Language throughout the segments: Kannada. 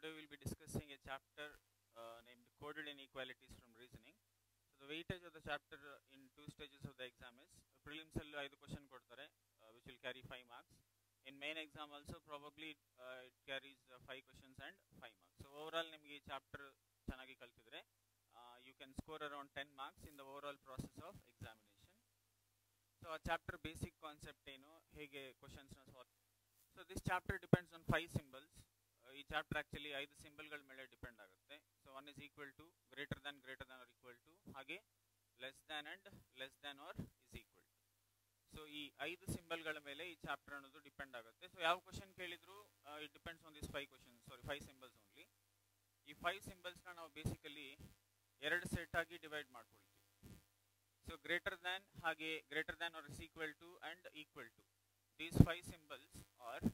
Today we will be discussing a chapter named Coded Inequalities from Reasoning. So the weightage of the chapter in two stages of the exam is prelims allu 5 question kodtare which will carry 5 marks. In main exam also probably it carries 5 questions and 5 marks. So overall nimage chapter chanagi kaltidre you can score around 10 marks in the overall process of examination. So a chapter basic concept eno hege questions na solve. So this chapter depends on 5 symbols. ಈ ಚಾಪ್ಟರ್ ಆಕ್ಚುಲಿ 5 ಸಿಂಬಲ್ಗಳ ಮೇಲೆ ಡಿಪೆಂಡ್ ಆಗುತ್ತೆ. So one is equal to, greater than or equal to, ಹಾಗೆ less than and less than or is equal to. So ಈ 5 ಸಿಂಬಲ್ಗಳ ಮೇಲೆ ಈ ಚಾಪ್ಟರ್ ಅನ್ನೋದು ಡಿಪೆಂಡ್ ಆಗುತ್ತೆ. ಸೊ ಯಾವ ಕ್ವಶನ್ ಕೇಳಿದ್ರು it depends on this 5 symbols only. ಈ 5 ಸಿಂಬಲ್ಸ್ನ ನಾವು ಬೇಸಿಕಲಿ 2 ಸೆಟ್ ಆಗಿ ಡಿವೈಡ್ ಮಾಡ್ಕೊಳ್ತೀವಿ. ಸೊ ಗ್ರೇಟರ್ ದ್ಯಾನ್, ಹಾಗೆ greater than or is equal to and equal to, these 5 symbols are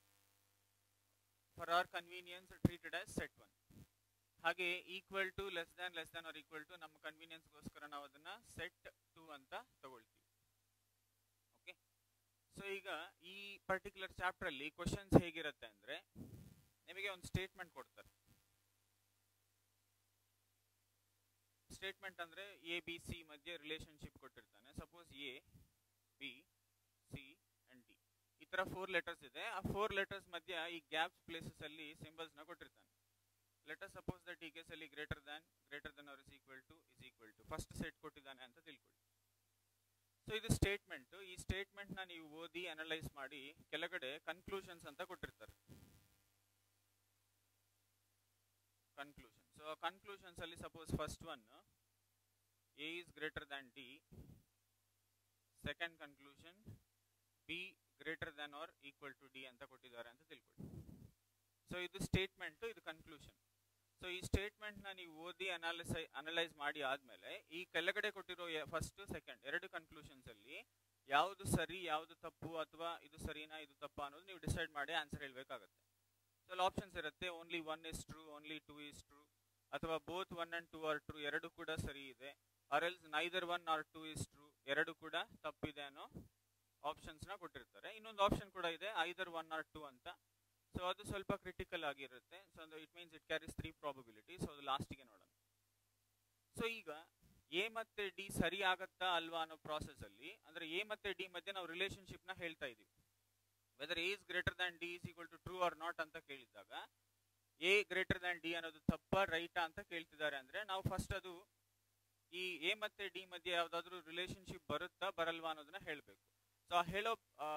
for our convenience treated as set 1. ಹಾಗೆ equal to, less than or equal to ನಮ್ಮ ಕನ್ವೀನಿಯನ್ಸ್ ಗೋಸ್ಕರ ನಾವು ಅದನ್ನ set 2 ಅಂತ ತಗೊಳ್ತೀವಿ. ಓಕೆ, ಸೊ ಈಗ ಈ ಪರ್ಟಿಕ್ಯುಲರ್ ಚಾಪ್ಟರ್ ಅಲ್ಲಿ ಕ್ವಶನ್ಸ್ ಹೇಗಿರುತ್ತೆ ಅಂದ್ರೆ, ನಿಮಗೆ ಒಂದು ಸ್ಟೇಟ್ಮೆಂಟ್ ಕೊಡ್ತಾರೆ. ಸ್ಟೇಟ್ಮೆಂಟ್ ಅಂದ್ರೆ ಎ ಬಿ ಸಿ ಮಧ್ಯೆ ರಿಲೇಶನ್ಶಿಪ್ ಕೊಟ್ಟಿರ್ತಾನೆ. Suppose A, B, C and D, ಈ ತರ 4 ಲೆಟರ್ಸ್ ಇದೆ. ಆ 4 ಲೆಟರ್ಸ್ ಮಧ್ಯ ಈ ಗ್ಯಾಪ್ಸ್ ಪ್ಲೇಸಸ್ ಅಲ್ಲಿ ಸಿಂಬಲ್ಸ್ ನ ಕೊಟ್ಟಿರ್ತಾನೆ. ಲೆಟರ್ ಸಪೋಸ್ ದಟ್ ಈ ಕೇಸ್ ಅಲ್ಲಿ greater than or is equal to first set ಕೊಟ್ಟಿದ್ದಾನೆ ಅಂತ ತಿಳ್ಕೊಳ್ಳಿ. ಸೊ ಇದು ಸ್ಟೇಟ್ಮೆಂಟ್. ಈ ಸ್ಟೇಟ್ಮೆಂಟ್ ನ ನೀವು ಓದಿ ಅನಲೈಸ್ ಮಾಡಿ ಕೆಳಗಡೆ ಕನ್ಕ್ಲೂಷನ್ಸ್ ಅಂತ ಕೊಟ್ಟಿರ್ತಾರೆ. ಕನ್ಕ್ಲೂಷನ್. ಸೊ ಕನ್ಕ್ಲೂಷನ್ಸ್ ಅಲ್ಲಿ suppose first one A is greater than D, second conclusion B greater than or equal to D ಅಂತ ಕೊಟ್ಟಿದ್ದಾರೆ ಅಂತ ತಿಳ್ಕೊಳ್ಳಿ. ಸೊ ಇದು ಸ್ಟೇಟ್ಮೆಂಟ್, ಇದು ಕನ್ಕ್ಲೂಷನ್. ಸೊ ಈ ಸ್ಟೇಟ್ಮೆಂಟ್ ನ ನೀವು ಓದಿ ಅನಲೈಸ್ ಮಾಡಿ ಆದ್ಮೇಲೆ ಈ ಕೆಳಗಡೆ ಕೊಟ್ಟಿರೋ ಫಸ್ಟ್ ಸೆಕೆಂಡ್ 2 ಕನ್ಕ್ಲೂಷನ್ಸ್ ಅಲ್ಲಿ ಯಾವುದು ಸರಿ ಯಾವುದು ತಪ್ಪು, ಅಥವಾ ಇದು ಸರಿನಾ ಇದು ತಪ್ಪಾ ಅನ್ನೋದು ನೀವು ಡಿಸೈಡ್ ಮಾಡಿ ಆನ್ಸರ್ ಹೇಳ್ಬೇಕಾಗತ್ತೆ. ಸೊ ಅಲ್ಲಿ ಆಪ್ಷನ್ಸ್ ಇರುತ್ತೆ. Only 1 is true, only 2 is true, ಅಥವಾ ಬೋತ್ 1 and 2 are true, 2 ಕೂಡ ಸರಿ ಇದೆ, or else neither 1 or 2 is true, 2 ಕೂಡ ತಪ್ಪಿದೆ ಅನ್ನೋ ಆಪ್ಷನ್ಸ್ ನ ಕೊಟ್ಟಿರ್ತಾರೆ. ಇನ್ನೊಂದು ಆಪ್ಷನ್ ಕೂಡ ಇದೆ, ಐದರ್ 1 or 2 ಅಂತ. ಸೊ ಅದು ಸ್ವಲ್ಪ ಕ್ರಿಟಿಕಲ್ ಆಗಿರುತ್ತೆ. So it means it carries 3 probability. So ಅದು ಲಾಸ್ಟ್ಗೆ ನೋಡೋಣ. ಸೊ ಈಗ ಎ ಮತ್ತೆ ಡಿ ಸರಿ ಆಗತ್ತಾ ಅಲ್ವಾ ಅನ್ನೋ ಪ್ರಾಸೆಸ್ ಅಲ್ಲಿ, ಅಂದ್ರೆ ಎ ಮತ್ತೆ ಡಿ ಮಧ್ಯೆ ನಾವು ರಿಲೇಶನ್ಶಿಪ್ ನ ಹೇಳ್ತಾ ಇದೀವಿ. Whether A is greater than D is equal to true or not ಅಂತ ಕೇಳಿದಾಗ, ಎ ಗ್ರೇಟರ್ ದ್ಯಾನ್ ಡಿ ಅನ್ನೋದು ತಪ್ಪಾ ರೈಟಾ ಅಂತ ಕೇಳ್ತಿದ್ದಾರೆ ಅಂದ್ರೆ, ನಾವು ಫಸ್ಟ್ ಅದು ಈ ಎ ಮತ್ತೆ ಡಿ ಮಧ್ಯೆ ಯಾವ್ದಾದ್ರು ರಿಲೇಶನ್ಶಿಪ್ ಬರುತ್ತಾ ಬರಲ್ವಾ ಅನ್ನೋದನ್ನ ಹೇಳ್ಬೇಕು. ಸೊ ಹೇಳೋ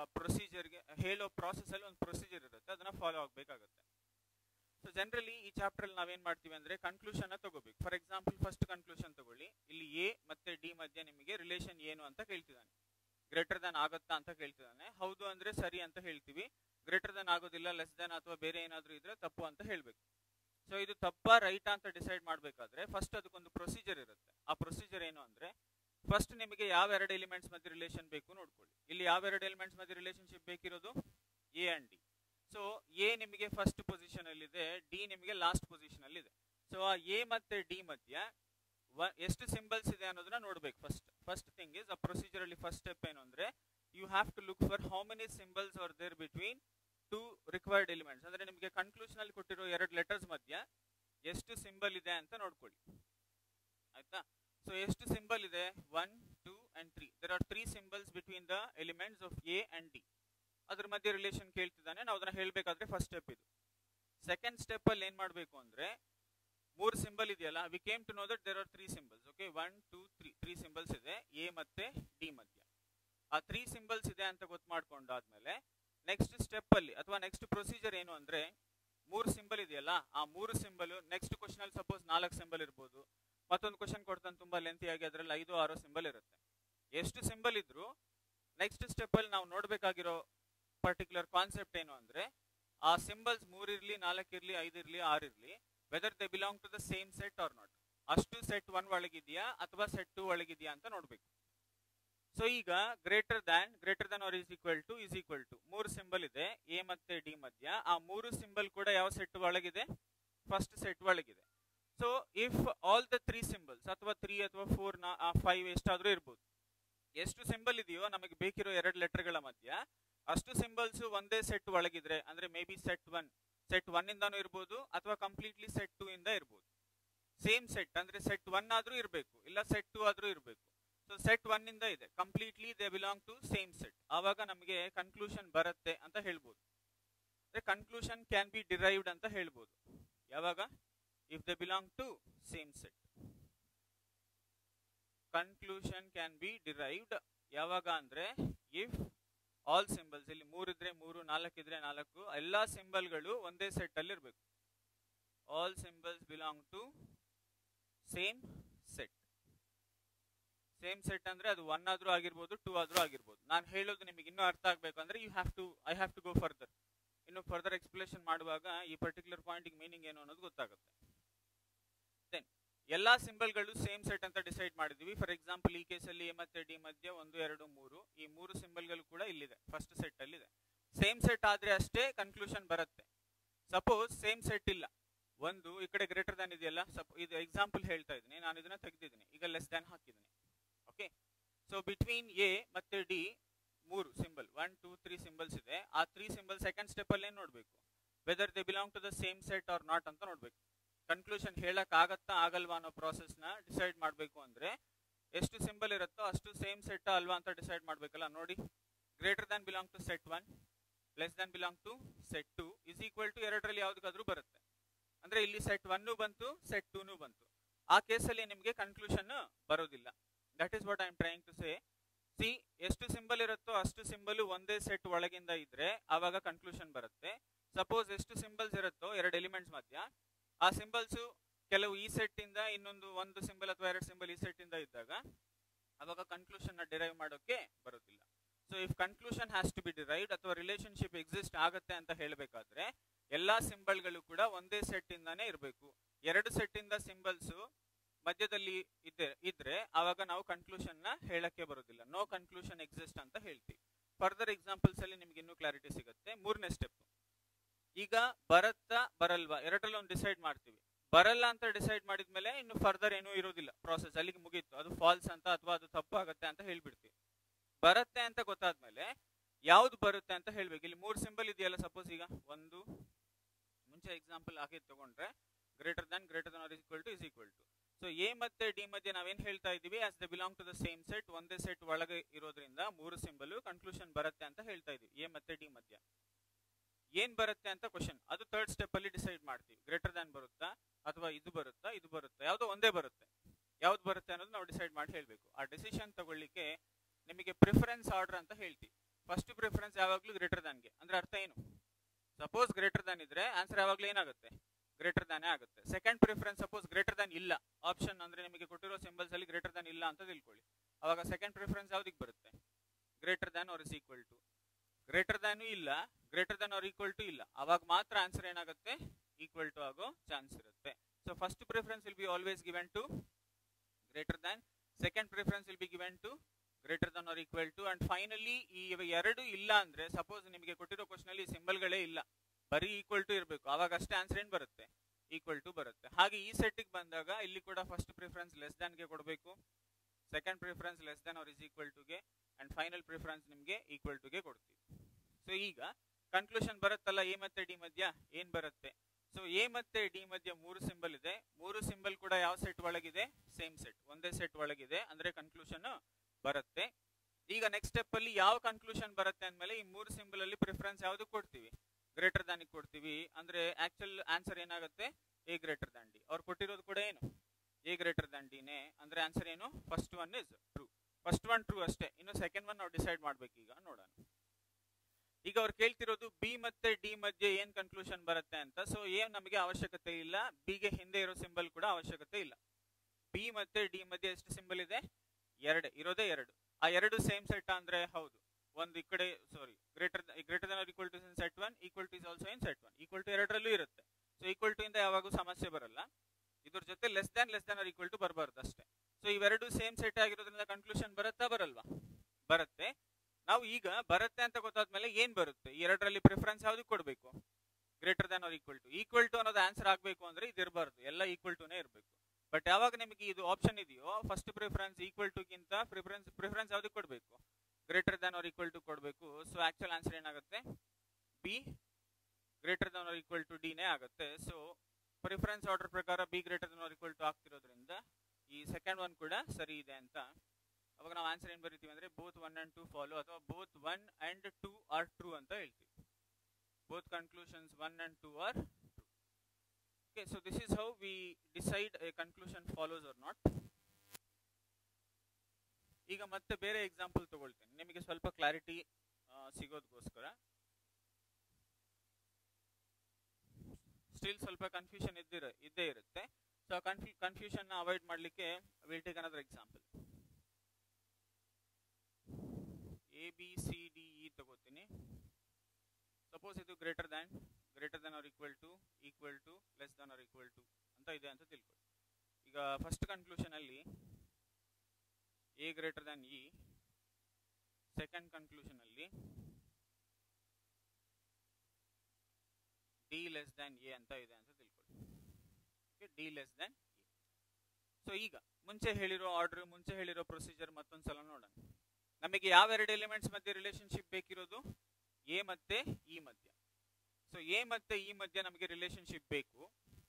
ಪ್ರಾಸೆಸ್ ಅಲ್ಲಿ ಒಂದು ಪ್ರೊಸೀಜರ್ ಇರುತ್ತೆ, ಅದನ್ನ ಫಾಲೋ ಆಗ್ಬೇಕಾಗುತ್ತೆ. ಸೊ ಜನರಲಿ ಈ ಚಾಪ್ಟರ್ ಅಲ್ಲಿ ನಾವೇನ್ ಮಾಡ್ತೀವಿ ಅಂದ್ರೆ ಕನ್ಕ್ಲೂಷನ್ ತಗೋಬೇಕು. ಫಾರ್ ಎಕ್ಸಾಂಪಲ್ ಫಸ್ಟ್ ಕನ್ಕ್ಲೂಷನ್ ತಗೊಳ್ಳಿ. ಇಲ್ಲಿ ಎ ಮತ್ತೆ ಡಿ ಮಧ್ಯೆ ನಿಮಗೆ ರಿಲೇಷನ್ ಏನು ಅಂತ ಕೇಳ್ತಿದ್ದಾನೆ. ಗ್ರೇಟರ್ ದ್ಯಾನ್ ಆಗುತ್ತಾ ಅಂತ ಕೇಳ್ತಿದ್ದಾನೆ. ಹೌದು ಅಂದ್ರೆ ಸರಿ ಅಂತ ಹೇಳ್ತೀವಿ, ಗ್ರೇಟರ್ ದ್ಯಾನ್ ಆಗೋದಿಲ್ಲ, ಲೆಸ್ ದ್ಯಾನ್ ಅಥವಾ ಬೇರೆ ಏನಾದ್ರೂ ಇದ್ರೆ ತಪ್ಪು ಅಂತ ಹೇಳ್ಬೇಕು. ಸೊ ಇದು ತಪ್ಪಾ ರೈಟಾ ಅಂತ ಡಿಸೈಡ್ ಮಾಡ್ಬೇಕಾದ್ರೆ ಫಸ್ಟ್ ಅದಕ್ಕೊಂದು ಪ್ರೊಸೀಜರ್ ಇರುತ್ತೆ. ಆ ಪ್ರೊಸೀಜರ್ ಏನು ಅಂದ್ರೆ, ಫಸ್ಟ್ ನಿಮಗೆ ಯಾವ 2 ಎಲಿಮೆಂಟ್ಸ್ ಮಧ್ಯೆ ರಿಲೇಷನ್ ಬೇಕು ನೋಡ್ಕೊಳ್ಳಿ. ಇಲ್ಲಿ ಯಾವ 2 ಎಲಿಮೆಂಟ್ಸ್ ಮಧ್ಯೆ ರಿಲೇಶನ್ಶಿಪ್ ಬೇಕಿರೋದು A and D. So A ನಿಮಗೆ ಫಸ್ಟ್ ಪೊಸಿಷನ್ ಅಲ್ಲಿ ಇದೆ, ಡಿ ನಿಮಗೆ ಲಾಸ್ಟ್ ಪೊಸಿಷನ್ ಅಲ್ಲಿ ಇದೆ. ಸೊ ಆ ಎ ಮತ್ತೆ ಡಿ ಮಧ್ಯ ಎಷ್ಟು ಸಿಂಬಲ್ಸ್ ಇದೆ ಅನ್ನೋದನ್ನ ನೋಡ್ಬೇಕು. ಫಸ್ಟ್ ಥಿಂಗ್ ಇಸ್, ಆ ಪ್ರೊಸೀಜರ್ ಅಲ್ಲಿ ಫಸ್ಟ್ ಸ್ಟೆಪ್ ಏನು ಅಂದ್ರೆ, you have to look for how many symbols are there between 2 required elements. ಅಂದ್ರೆ ನಿಮಗೆ ಕನ್ಕ್ಲೂಷನ್ ಅಲ್ಲಿ ಕೊಟ್ಟಿರೋ 2 ಲೆಟರ್ಸ್ ಮಧ್ಯ ಎಷ್ಟು ಸಿಂಬಲ್ ಇದೆ ಅಂತ ನೋಡ್ಕೊಳ್ಳಿ. ಆಯ್ತಾ? ಸೊ ಎಷ್ಟು ಸಿಂಬಲ್ ಇದೆ? 1, 2 and 3. There are 3 symbols between the elements of A and D. ಅದ್ರ ಮಧ್ಯೆ ರಿಲೇಷನ್ ಕೇಳ್ತಿದ್ದಾನೆ. ನಾವು ಅದನ್ನ ಹೇಳ್ಬೇಕಾದ್ರೆ ಫಸ್ಟ್ ಸ್ಟೆಪ್ ಇದು. ಸೆಕೆಂಡ್ ಸ್ಟೆಪ್ ಅಲ್ಲಿ ಏನ್ ಮಾಡ್ಬೇಕು ಅಂದ್ರೆ, 3 ಸಿಂಬಲ್ ಇದೆಯಲ್ಲ, we came to know that there are 3 symbols. Okay, 1, 2, 3 symbols ಇದೆ ಎ ಮತ್ತೆ ಡಿ ಮಧ್ಯ. ಆ 3 ಸಿಂಬಲ್ಸ್ ಇದೆ ಅಂತ ಗೊತ್ತು ಮಾಡ್ಕೊಂಡಾದ್ಮೇಲೆ ನೆಕ್ಸ್ಟ್ ಸ್ಟೆಪ್ ಅಲ್ಲಿ ಅಥವಾ ನೆಕ್ಸ್ಟ್ ಪ್ರೊಸೀಜರ್ ಏನು ಅಂದ್ರೆ, 3 ಸಿಂಬಲ್ ಇದೆಯಲ್ಲ, ಆ 3 ಸಿಂಬಲ್ ನೆಕ್ಸ್ಟ್ ಕ್ವಶನ್ ಅಲ್ಲಿ ಸಪೋಸ್ 4 ಸಿಂಬಲ್ ಇರ್ಬೋದು. ಮತ್ತೊಂದು ಕ್ವಶನ್ ಕೊಡ್ತಾನೆ ತುಂಬಾ ಲೆಂತಿ ಆಗಿ, ಅದರಲ್ಲಿ 5 6 ಸಿಂಬಲ್ ಇರುತ್ತೆ. ಎಷ್ಟು ಸಿಂಬಲ್ ಇದ್ರು ನೆಕ್ಸ್ಟ್ ಸ್ಟೆಪ್ ಅಲ್ಲಿ ನಾವು ನೋಡ್ಬೇಕಾಗಿರೋ ಪರ್ಟಿಕ್ಯುಲರ್ ಕಾನ್ಸೆಪ್ಟ್ ಏನು ಅಂದ್ರೆ, ಆ ಸಿಂಬಲ್ಸ್ 3 ಇರ್ಲಿ, 4 ಇರ್ಲಿ, 5 ಇರ್ಲಿ, 6 ಇರ್ಲಿ, whether they belong to the same set or not. ಅಷ್ಟು ಸೆಟ್ 1 ಒಳಗಿದೆಯಾ ಅಥವಾ ಸೆಟ್ 2 ಒಳಗಿದೆಯಾ ಅಂತ ನೋಡ್ಬೇಕು. ಸೊ ಈಗ greater than or is equal to 3 symbol ಇದೆ ಎ ಮತ್ತೆ ಡಿ ಮಧ್ಯ. ಆ 3 ಸಿಂಬಲ್ ಕೂಡ ಯಾವ ಸೆಟ್ ಒಳಗಿದೆ? ಫಸ್ಟ್ ಸೆಟ್ ಒಳಗಿದೆ. So if all the 3 symbols ಅಥವಾ 3 ಅಥವಾ 4 5 ಎಷ್ಟಾದ್ರೂ ಇರ್ಬೋದು, ಎಷ್ಟು ಸಿಂಬಲ್ ಇದೆಯೋ ನಮಗೆ ಬೇಕಿರೋ 2 ಲೆಟರ್ಗಳ ಮಧ್ಯ ಅಷ್ಟು ಸಿಂಬಲ್ಸ್ ಒಂದೇ ಸೆಟ್ ಒಳಗಿದ್ರೆ, ಅಂದ್ರೆ ಮೇ ಬಿ ಸೆಟ್ 1, ಸೆಟ್ 1 ಇಂದಾನು ಇರ್ಬೋದು ಅಥವಾ ಕಂಪ್ಲೀಟ್ಲಿ ಸೆಟ್ 2 ಇಂದ ಇರ್ಬೋದು. ಸೇಮ್ ಸೆಟ್ ಅಂದ್ರೆ ಸೆಟ್ 1 ಆದ್ರೂ ಇರಬೇಕು, ಇಲ್ಲ ಸೆಟ್ 2 ಆದ್ರೂ ಇರಬೇಕು. ಸೊ ಸೆಟ್ 1 ಇಂದ ಇದೆ, completely they belong to same set. ಆವಾಗ ನಮಗೆ ಕನ್ಕ್ಲೂಷನ್ ಬರುತ್ತೆ ಅಂತ ಹೇಳ್ಬೋದು. ಕನ್ಕ್ಲೂಷನ್ ಕ್ಯಾನ್ ಬಿ ಡಿರೈವ್ಡ್ ಅಂತ ಹೇಳ್ಬೋದು. ಯಾವಾಗ? If they belong to same set. Conclusion can be derived ಯಾವಾಗ ಅಂದ್ರೆ ಇಫ್ ಆಲ್ ಸಿಂಬಲ್ಸ್, ಇಲ್ಲಿ 3 ಇದ್ರೆ 3, 4 ಇದ್ರೆ 4, ಎಲ್ಲಾ ಸಿಂಬಲ್ಗಳು ಒಂದೇ ಸೆಟ್ ಅಲ್ಲಿ ಇರಬೇಕು. All symbols belong to same set. Same set ಅಂದ್ರೆ ಅದು 1 ಆದ್ರೂ ಆಗಿರ್ಬೋದು, 2 ಆದ್ರೂ ಆಗಿರ್ಬೋದು. ನಾನು ಹೇಳೋದು ನಿಮಗೆ ಇನ್ನೂ ಅರ್ಥ ಆಗ್ಬೇಕು ಅಂದ್ರೆ I have to go further. ಇನ್ನು ಫರ್ದರ್ ಎಕ್ಸ್ಪ್ಲೇಷನ್ ಮಾಡುವಾಗ ಈ ಪರ್ಟಿಕ್ಯುಲರ್ ಪಾಯಿಂಟ್ ಮೀನಿಂಗ್ ಏನು ಅನ್ನೋದು ಗೊತ್ತಾಗುತ್ತೆ. ದೆನ್ ಎಲ್ಲಾ ಸಿಂಬಲ್ಗಳು ಸೇಮ್ ಸೆಟ್ ಅಂತ ಡಿಸೈಡ್ ಮಾಡಿದ್ವಿ. ಫಾರ್ ಎಕ್ಸಾಂಪಲ್ ಈ ಕೇಸಲ್ಲಿ ಎ ಮತ್ತೆ ಡಿ ಮಧ್ಯೆ 1, 2, 3 ಈ 3 ಸಿಂಬಲ್ಗಳು ಕೂಡ ಇಲ್ಲಿದೆ, ಫಸ್ಟ್ ಸೆಟ್ ಅಲ್ಲಿ ಇದೆ. ಸೇಮ್ ಸೆಟ್ ಆದ್ರೆ ಅಷ್ಟೇ ಕನ್ಕ್ಲೂಷನ್ ಬರುತ್ತೆ. ಸಪೋಸ್ ಸೇಮ್ ಸೆಟ್ ಇಲ್ಲ, ಒಂದು ಈ ಕಡೆ ಗ್ರೇಟರ್ ದ್ಯಾನ್ ಇದೆಯಲ್ಲ, ಇದು ಎಕ್ಸಾಂಪಲ್ ಹೇಳ್ತಾ ಇದ್ದೀನಿ, ನಾನು ಇದನ್ನ ತೆಗೆದಿದ್ದೀನಿ, ಈಗ ಲೆಸ್ ದ್ಯಾನ್ ಹಾಕಿದ್ದೀನಿ. ಓಕೆ, ಸೊ ಬಿಟ್ವೀನ್ ಎ ಮತ್ತೆ ಡಿ 3 ಸಿಂಬಲ್ 1, 2, 3 ಸಿಂಬಲ್ಸ್ ಇದೆ. ಆ 3 ಸಿಂಬಲ್ ಸೆಕೆಂಡ್ ಸ್ಟೆಪ್ ಅಲ್ಲಿ ಏನ್ ನೋಡ್ಬೇಕು, whether they belong to the same set or not ಅಂತ ನೋಡ್ಬೇಕು. ಕನ್ಕ್ಲೂಷನ್ ಹೇಳಕ್ ಆಗತ್ತಾ ಆಗಲ್ವಾ ಅನ್ನೋ ಪ್ರಾಸೆಸ್ ನ ಡಿಸೈಡ್ ಮಾಡಬೇಕು ಅಂದ್ರೆ ಎಷ್ಟು ಸಿಂಬಲ್ ಇರುತ್ತೋ ಅಷ್ಟು ಸೇಮ್ ಸೆಟ್ ಅಲ್ವಾ ಅಂತ ಡಿಸೈಡ್ ಮಾಡ್ಬೇಕಲ್ಲ. ನೋಡಿ, greater than belong to set 1, less than belong to set 2 is equal to ಎರಡರಲ್ಲಿ ಯಾವ್ದಕ್ಕಾದ್ರೂ ಬರುತ್ತೆ. ಅಂದ್ರೆ ಇಲ್ಲಿ ಸೆಟ್ 1 ಬಂತು, ಸೆಟ್ 2 ಬಂತು. ಆ ಕೇಸಲ್ಲಿ ನಿಮಗೆ ಕನ್ಕ್ಲೂಷನ್ ಬರೋದಿಲ್ಲ. That is what I am trying to say. See, ಎಷ್ಟು ಸಿಂಬಲ್ ಇರುತ್ತೋ ಅಷ್ಟು ಸಿಂಬಲ್ ಒಂದೇ ಸೆಟ್ ಒಳಗಿಂದ ಇದ್ರೆ ಆವಾಗ ಕನ್ಕ್ಲೂಷನ್ ಬರುತ್ತೆ. ಸಪೋಸ್ ಎಷ್ಟು ಸಿಂಬಲ್ಸ್ ಇರುತ್ತೋ 2 ಎಲಿಮೆಂಟ್ಸ್ ಮಧ್ಯ, ಆ ಸಿಂಬಲ್ಸ್ ಕೆಲವು ಈ ಸೆಟ್ ಇಂದ ಇನ್ನೊಂದು 1 ಸಿಂಬಲ್ ಅಥವಾ 2 ಸಿಂಬಲ್ ಈ ಸೆಟ್ ಇಂದ ಇದ್ದಾಗ ಅವಾಗ ಕನ್ಕ್ಲೂಷನ್ ನ ಡಿರೈವ್ ಮಾಡೋಕೆ ಬರೋದಿಲ್ಲ. So if conclusion has to be derived ಅಥವಾ ರಿಲೇಶನ್ಶಿಪ್ ಎಕ್ಸಿಸ್ಟ್ ಆಗುತ್ತೆ ಅಂತ ಹೇಳಬೇಕಾದ್ರೆ ಎಲ್ಲಾ ಸಿಂಬಲ್ಗಳು ಕೂಡ ಒಂದೇ ಸೆಟ್ ಇಂದಾನೇ ಇರಬೇಕು. 2 ಸೆಟ್ ಇಂದ ಸಿಂಬಲ್ಸ್ ಮಧ್ಯದಲ್ಲಿ ಇದ್ರೆ ಆವಾಗ ನಾವು ಕನ್ಕ್ಲೂಷನ್ ನ ಹೇಳಕ್ಕೆ ಬರೋದಿಲ್ಲ. ನೋ ಕನ್ಕ್ಲೂಷನ್ ಎಕ್ಸಿಸ್ಟ್ ಅಂತ ಹೇಳ್ತೀವಿ. ಫರ್ದರ್ ಎಕ್ಸಾಂಪಲ್ಸ್ ಅಲ್ಲಿ ನಿಮ್ಗೆ ಇನ್ನೂ ಕ್ಲಾರಿಟಿ ಸಿಗುತ್ತೆ. 3ನೇ ಸ್ಟೆಪ್, ಈಗ ಬರತ್ತಾ ಬರಲ್ವಾ ಎರಡರಲ್ಲಿ ಒಂದು ಡಿಸೈಡ್ ಮಾಡ್ತೀವಿ. ಬರಲ್ಲ ಅಂತ ಡಿಸೈಡ್ ಮಾಡಿದ್ಮೇಲೆ ಇನ್ನು ಫರ್ದರ್ ಏನೂ ಇರೋದಿಲ್ಲ, ಪ್ರಾಸೆಸ್ ಅಲ್ಲಿಗೆ ಮುಗೀತು. ಅದು ಫಾಲ್ಸ್ ಅಂತ ಅಥವಾ ಅದು ತಪ್ಪು ಆಗುತ್ತೆ ಅಂತ ಹೇಳ್ಬಿಡ್ತೀವಿ. ಬರುತ್ತೆ ಅಂತ ಗೊತ್ತಾದ್ಮೇಲೆ ಯಾವ್ದು ಬರುತ್ತೆ ಅಂತ ಹೇಳ್ಬೇಕು. ಇಲ್ಲಿ 3 ಸಿಂಬಲ್ ಇದೆಯಲ್ಲ, ಸಪೋಸ್ ಈಗ ಒಂದು ಮುಂಚೆ ಎಕ್ಸಾಂಪಲ್ ಹಾಕಿ ತಗೊಂಡ್ರೆ greater than or equal to is equal to. So A ಮತ್ತೆ ಡಿ ಮಧ್ಯೆ ನಾವೇನ್ ಹೇಳ್ತಾ ಇದೀವಿ, as the belong to the same set, ಒಂದೇ ಸೆಟ್ ಒಳಗೆ ಇರೋದ್ರಿಂದ 3 ಸಿಂಬಲ್ ಕನ್ಕ್ಲೂಷನ್ ಬರುತ್ತೆ ಅಂತ ಹೇಳ್ತಾ ಇದೀವಿ. ಎ ಮತ್ತೆ ಡಿ ಮಧ್ಯ ಏನ್ ಬರುತ್ತೆ ಅಂತ ಕ್ವಶನ್, ಅದು 3rd ಸ್ಟೆಪ್ ಅಲ್ಲಿ ಡಿಸೈಡ್ ಮಾಡ್ತೀವಿ. ಗ್ರೇಟರ್ ದ್ಯಾನ್ ಬರುತ್ತಾ ಅಥವಾ ಇದು ಬರುತ್ತಾ ಯಾವ್ದೋ ಒಂದೇ ಬರುತ್ತೆ, ಯಾವ್ದು ಬರುತ್ತೆ ಅನ್ನೋದು ನಾವು ಡಿಸೈಡ್ ಮಾಡಿ ಹೇಳ್ಬೇಕು. ಆ ಡಿಸಿಷನ್ ತಗೊಳ್ಳಿಕ್ಕೆ ನಿಮಗೆ ಪ್ರಿಫರೆನ್ಸ್ ಆರ್ಡರ್ ಅಂತ ಹೇಳ್ತೀವಿ. ಫಸ್ಟ್ ಪ್ರಿಫರೆನ್ಸ್ ಯಾವಾಗ್ಲೂ ಗ್ರೇಟರ್ ದ್ಯಾನ್ಗೆ. ಅಂದ್ರೆ ಅರ್ಥ ಏನು, ಸಪೋಸ್ ಗ್ರೇಟರ್ ದ್ಯಾನ್ ಇದ್ರೆ ಆನ್ಸರ್ ಯಾವಾಗ್ಲೂ ಏನಾಗುತ್ತೆ, ಗ್ರೇಟರ್ ದ್ಯಾನ್ ಆಗುತ್ತೆ. Second preference suppose greater than ಇಲ್ಲ, ಆಪ್ಷನ್ ಅಂದ್ರೆ ನಿಮಗೆ ಕೊಟ್ಟಿರೋ ಸಿಂಬಲ್ಸ್ ಅಲ್ಲಿ ಗ್ರೇಟರ್ ದ್ಯಾನ್ ಇಲ್ಲ ಅಂತ ತಿಳ್ಕೊಳ್ಳಿ. ಅವಾಗ ಸೆಕೆಂಡ್ ಪ್ರಿಫರೆನ್ಸ್ ಯಾವ್ದಿಗೆ ಬರುತ್ತೆ, greater than or is equal to. Greater than ಇಲ್ಲ, greater than or equal to ಇಲ್ಲ, ಅವಾಗ ಮಾತ್ರ ಆನ್ಸರ್ ಏನಾಗುತ್ತೆ, ಈಕ್ವಲ್ ಟು ಆಗೋ ಚಾನ್ಸ್ ಇರುತ್ತೆ. So first preference will be always given to greater than, second preference will be given to greater than or equal to, and finally ಈ 2 ಇಲ್ಲ ಅಂದ್ರೆ, ಸಪೋಸ್ ನಿಮಗೆ ಕೊಟ್ಟಿರೋ ಕ್ವಶನ್ ಅಲ್ಲಿ ಸಿಂಬಲ್ಗಳೇ ಇಲ್ಲ, ಬರೀ ಈಕ್ವಲ್ ಟು ಇರಬೇಕು, ಅವಾಗ ಅಷ್ಟೇ ಆನ್ಸರ್ ಏನ್ ಬರುತ್ತೆ, ಈಕ್ವಲ್ ಟು ಬರುತ್ತೆ. ಹಾಗೆ ಈ ಸೆಟ್ ಬಂದಾಗ ಇಲ್ಲಿ ಕೂಡ ಫಸ್ಟ್ ಪ್ರಿಫರೆನ್ಸ್ ಲೆಸ್ ದ್ಯಾನ್ ಗೆ ಕೊಡಬೇಕು, second preference less than or is equal to ಗೆ, ಅಂಡ್ ಫೈನಲ್ ಪ್ರಿಫರೆನ್ಸ್ ನಿಮಗೆ ಈಕ್ವಲ್ ಟು ಗೆ ಕೊಡ್ತೀವಿ. ಸೊ ಈಗ ಕನ್ಕ್ಲೂಷನ್ ಬರುತ್ತಲ್ಲ, ಎ ಮತ್ತೆ ಡಿ ಮಧ್ಯ ಏನ್ ಬರುತ್ತೆ. ಸೊ ಎ ಮತ್ತೆ ಡಿ ಮಧ್ಯ 3 ಸಿಂಬಲ್ ಇದೆ. 3 ಸಿಂಬಲ್ ಕೂಡ ಯಾವ ಸೆಟ್ ಒಳಗಿದೆ, ಸೇಮ್ ಸೆಟ್, ಒಂದೇ ಸೆಟ್ ಒಳಗಿದೆ, ಅಂದ್ರೆ ಕನ್ಕ್ಲೂಷನ್ ಬರುತ್ತೆ. ಈಗ ನೆಕ್ಸ್ಟ್ ಸ್ಟೆಪ್ ಅಲ್ಲಿ ಯಾವ ಕನ್ಕ್ಲೂಷನ್ ಬರುತ್ತೆ ಅಂದ್ಮೇಲೆ ಈ 3 ಸಿಂಬಲ್ ಅಲ್ಲಿ ಪ್ರಿಫರೆನ್ಸ್ ಯಾವ್ದು ಕೊಡ್ತೀವಿ, ಗ್ರೇಟರ್ ದ್ಯಾನ್ ಕೊಡ್ತೀವಿ. ಅಂದ್ರೆ ಆಕ್ಚುಲ್ ಆನ್ಸರ್ ಏನಾಗುತ್ತೆ, ಎ ಗ್ರೇಟರ್ ದ್ಯಾನ್ ಡಿ. ಅವ್ರು ಕೊಟ್ಟಿರೋದು ಕೂಡ ಏನು, ಎ ಗ್ರೇಟರ್ ದ್ಯಾನ್ ಡಿ ನೇ. ಅಂದ್ರೆ ಆನ್ಸರ್ ಏನು, first one is true, first one true ಅಷ್ಟೇ. ಇನ್ನು ಸೆಕೆಂಡ್ ಒನ್ ನಾವು ಡಿಸೈಡ್ ಮಾಡ್ಬೇಕು. ಈಗ ನೋಡೋಣ, ಈಗ ಅವ್ರು ಕೇಳ್ತಿರೋದು ಬಿ ಮತ್ತೆ ಡಿ ಮಧ್ಯೆ ಏನ್ ಕನ್ಕ್ಲೂಷನ್ ಬರುತ್ತೆ ಅಂತ. ಸೊ ಎ ನಮಗೆ ಅವಶ್ಯಕತೆ ಇಲ್ಲ, ಬಿ ಗೆ ಹಿಂದೆ ಇರೋ ಸಿಂಬಲ್ ಕೂಡ ಅವಶ್ಯಕತೆ ಇಲ್ಲ. ಬಿ ಮತ್ತೆ ಡಿ ಮಧ್ಯೆ ಎಷ್ಟು ಸಿಂಬಲ್ ಇದೆ, 2 ಇರೋದೇ 2. ಆ 2 ಸೇಮ್ ಸೆಟ್ ಅಂದ್ರೆ ಹೌದು. ಒಂದು ಈ ಕಡೆ sorry greater than or equal to in set 1, equal to is also in set 1, equal to ಎರಡರಲ್ಲೂ ಇರುತ್ತೆ. ಸೊ ಈಕ್ವಲ್ ಟು ಇಂದ ಯಾವಾಗೂ ಸಮಸ್ಯೆ ಬರಲ್ಲ. ಇದ್ರ ಜೊತೆ less than or equal to ಬರಬಾರ್ದು ಅಷ್ಟೇ. ಸೊ ಇವೆರಡು ಸೇಮ್ ಸೆಟ್ ಆಗಿರೋದ್ರಿಂದ ಕನ್ಕ್ಲೂಷನ್ ಬರುತ್ತಾ ಬರಲ್ವಾ, ಬರುತ್ತೆ. ನಾವು ಈಗ ಬರುತ್ತೆ ಅಂತ ಗೊತ್ತಾದ್ಮೇಲೆ ಏನ್ ಬರುತ್ತೆ, ಈ ಎರಡರಲ್ಲಿ ಪ್ರಿಫರೆನ್ಸ್ ಯಾವ್ದು ಕೊಡಬೇಕು, greater than or equal to ಅನ್ನೋದು ಆನ್ಸರ್ ಆಗ್ಬೇಕು ಅಂದ್ರೆ ಇದು ಇರಬಾರ್ದು, ಎಲ್ಲ ಈಕ್ವಲ್ ಟುನೇ ಇರಬೇಕು. ಬಟ್ ಯಾವಾಗ ನಿಮಗೆ ಇದು ಆಪ್ಷನ್ ಇದೆಯೋ, ಫಸ್ಟ್ ಪ್ರಿಫರೆನ್ಸ್ ಈಕ್ವಲ್ ಟು ಗಿಂತ ಪ್ರಿಫರೆನ್ಸ್ ಯಾವ್ದು ಕೊಡಬೇಕು, greater than or equal to ಕೊಡಬೇಕು. ಸೊ ಆಕ್ಚುಲ್ ಆನ್ಸರ್ ಏನಾಗುತ್ತೆ, B greater than or equal to ಡಿನೇ ಆಗುತ್ತೆ. ಸೊ ಪ್ರಿಫರೆನ್ಸ್ ಆರ್ಡರ್ ಪ್ರಕಾರ B greater than or equal to ಆಗ್ತಿರೋದ್ರಿಂದ ಈ ಸೆಕೆಂಡ್ ಒನ್ ಕೂಡ ಸರಿ ಇದೆ ಅಂತ. ಅವಾಗ ನಾವು ಆನ್ಸರ್ ಏನು ಬರಿತೀವಿ ಅಂದರೆ ಬೋತ್ 1 and 2 ಫಾಲೋ, ಅಥವಾ ಬೋತ್ 1 and 2 ಆರ್ ಟ್ರೂ ಅಂತ ಹೇಳ್ತೀವಿ. Both conclusions 1 and 2 are true. Okay, so this is how we decide a conclusion follows or not. ಈಗ ಮತ್ತೆ ಬೇರೆ ಎಕ್ಸಾಂಪಲ್ ತಗೊಳ್ತೇನೆ ನಿಮಗೆ ಸ್ವಲ್ಪ ಕ್ಲಾರಿಟಿ ಸಿಗೋದಕ್ಕೋಸ್ಕರ. ಸ್ಟಿಲ್ ಸ್ವಲ್ಪ ಕನ್ಫ್ಯೂಷನ್ ಇದ್ದೇ ಇರುತ್ತೆ. ಸೊ ಕನ್ಫ್ಯೂಷನ್ ಅವಾಯ್ಡ್ ಮಾಡಲಿಕ್ಕೆ will take another example. ABCDE ತಗೋತೀನಿ. ಸಪೋಸ್ ಇದು greater than or equal to less Dhan or equal to ಅಂತ ಇದೆ ಅಂತ ತಿಳ್ಕೊಳ್ಳಿ. ಈಗ ಫಸ್ಟ್ ಕನ್ಕ್ಲೂಷನ್ ಅಲ್ಲಿ A greater than E, second conclusion ಅಲ್ಲಿ D ಲೆಸ್ ದನ್ A ಅಂತ ಇದೆ ಅಂತ ತಿಳ್ಕೊಳ್ಳಿ. D less than A. So ಈಗ ಮುಂಚೆ ಹೇಳಿರೋ ಆರ್ಡರ್, ಮುಂಚೆ ಹೇಳಿರೋ ಪ್ರೊಸೀಜರ್ ಮತ್ತೊಂದ್ಸಲ ನೋಡೋಣ. ನಮಗೆ ಯಾವ ಎರಡು ಎಲಿಮೆಂಟ್ಸ್ ಮಧ್ಯೆ ರಿಲೇಶನ್ಶಿಪ್ ಬೇಕಿರೋದು? ಎ ಮತ್ತೆ ಇ ಮಧ್ಯ. ಸೊ ಎ ಮತ್ತೆ ಇ ಮಧ್ಯ ನಮಗೆ ರಿಲೇಶನ್ಶಿಪ್ ಬೇಕು.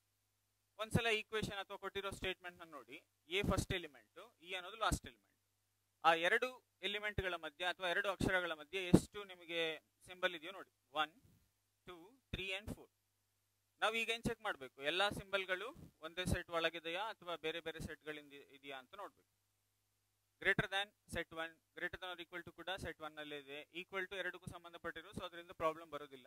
ಒಂದ್ಸಲ ಈಕ್ವೇಶನ್ ಅಥವಾ ಕೊಟ್ಟಿರೋ ಸ್ಟೇಟ್ಮೆಂಟ್ ನ ನೋಡಿ. ಎ ಫಸ್ಟ್ ಎಲಿಮೆಂಟ್, ಇ ಅನ್ನೋದು ಲಾಸ್ಟ್ ಎಲಿಮೆಂಟ್. ಆ ಎರಡು ಎಲಿಮೆಂಟ್ಗಳ ಮಧ್ಯೆ ಅಥವಾ ಎರಡು ಅಕ್ಷರಗಳ ಮಧ್ಯೆ ಎಷ್ಟು ನಿಮಗೆ ಸಿಂಬಲ್ ಇದೆಯೋ ನೋಡಿ. 1, 2, 3 and 4. ನಾವು ಈಗ ಏನ್ ಚೆಕ್ ಮಾಡಬೇಕು? ಎಲ್ಲಾ ಸಿಂಬಲ್ಗಳು ಒಂದೇ ಸೆಟ್ ಒಳಗಿದೆಯಾ ಅಥವಾ ಬೇರೆ ಬೇರೆ ಸೆಟ್ಗಳಿಂದ ಇದೆಯಾ ಅಂತ ನೋಡ್ಬೇಕು. Greater than set 1, greater than or equal to ಕೂಡ ಸೆಟ್ 1 ನಲ್ಲೇ ಇದೆ. ಈಕ್ವಲ್ ಟು ಎರಡಕ್ಕೂ ಸಂಬಂಧಪಟ್ಟಿರೋ, ಸೊ ಅದರಿಂದ ಪ್ರಾಬ್ಲಮ್ ಬರೋದಿಲ್ಲ.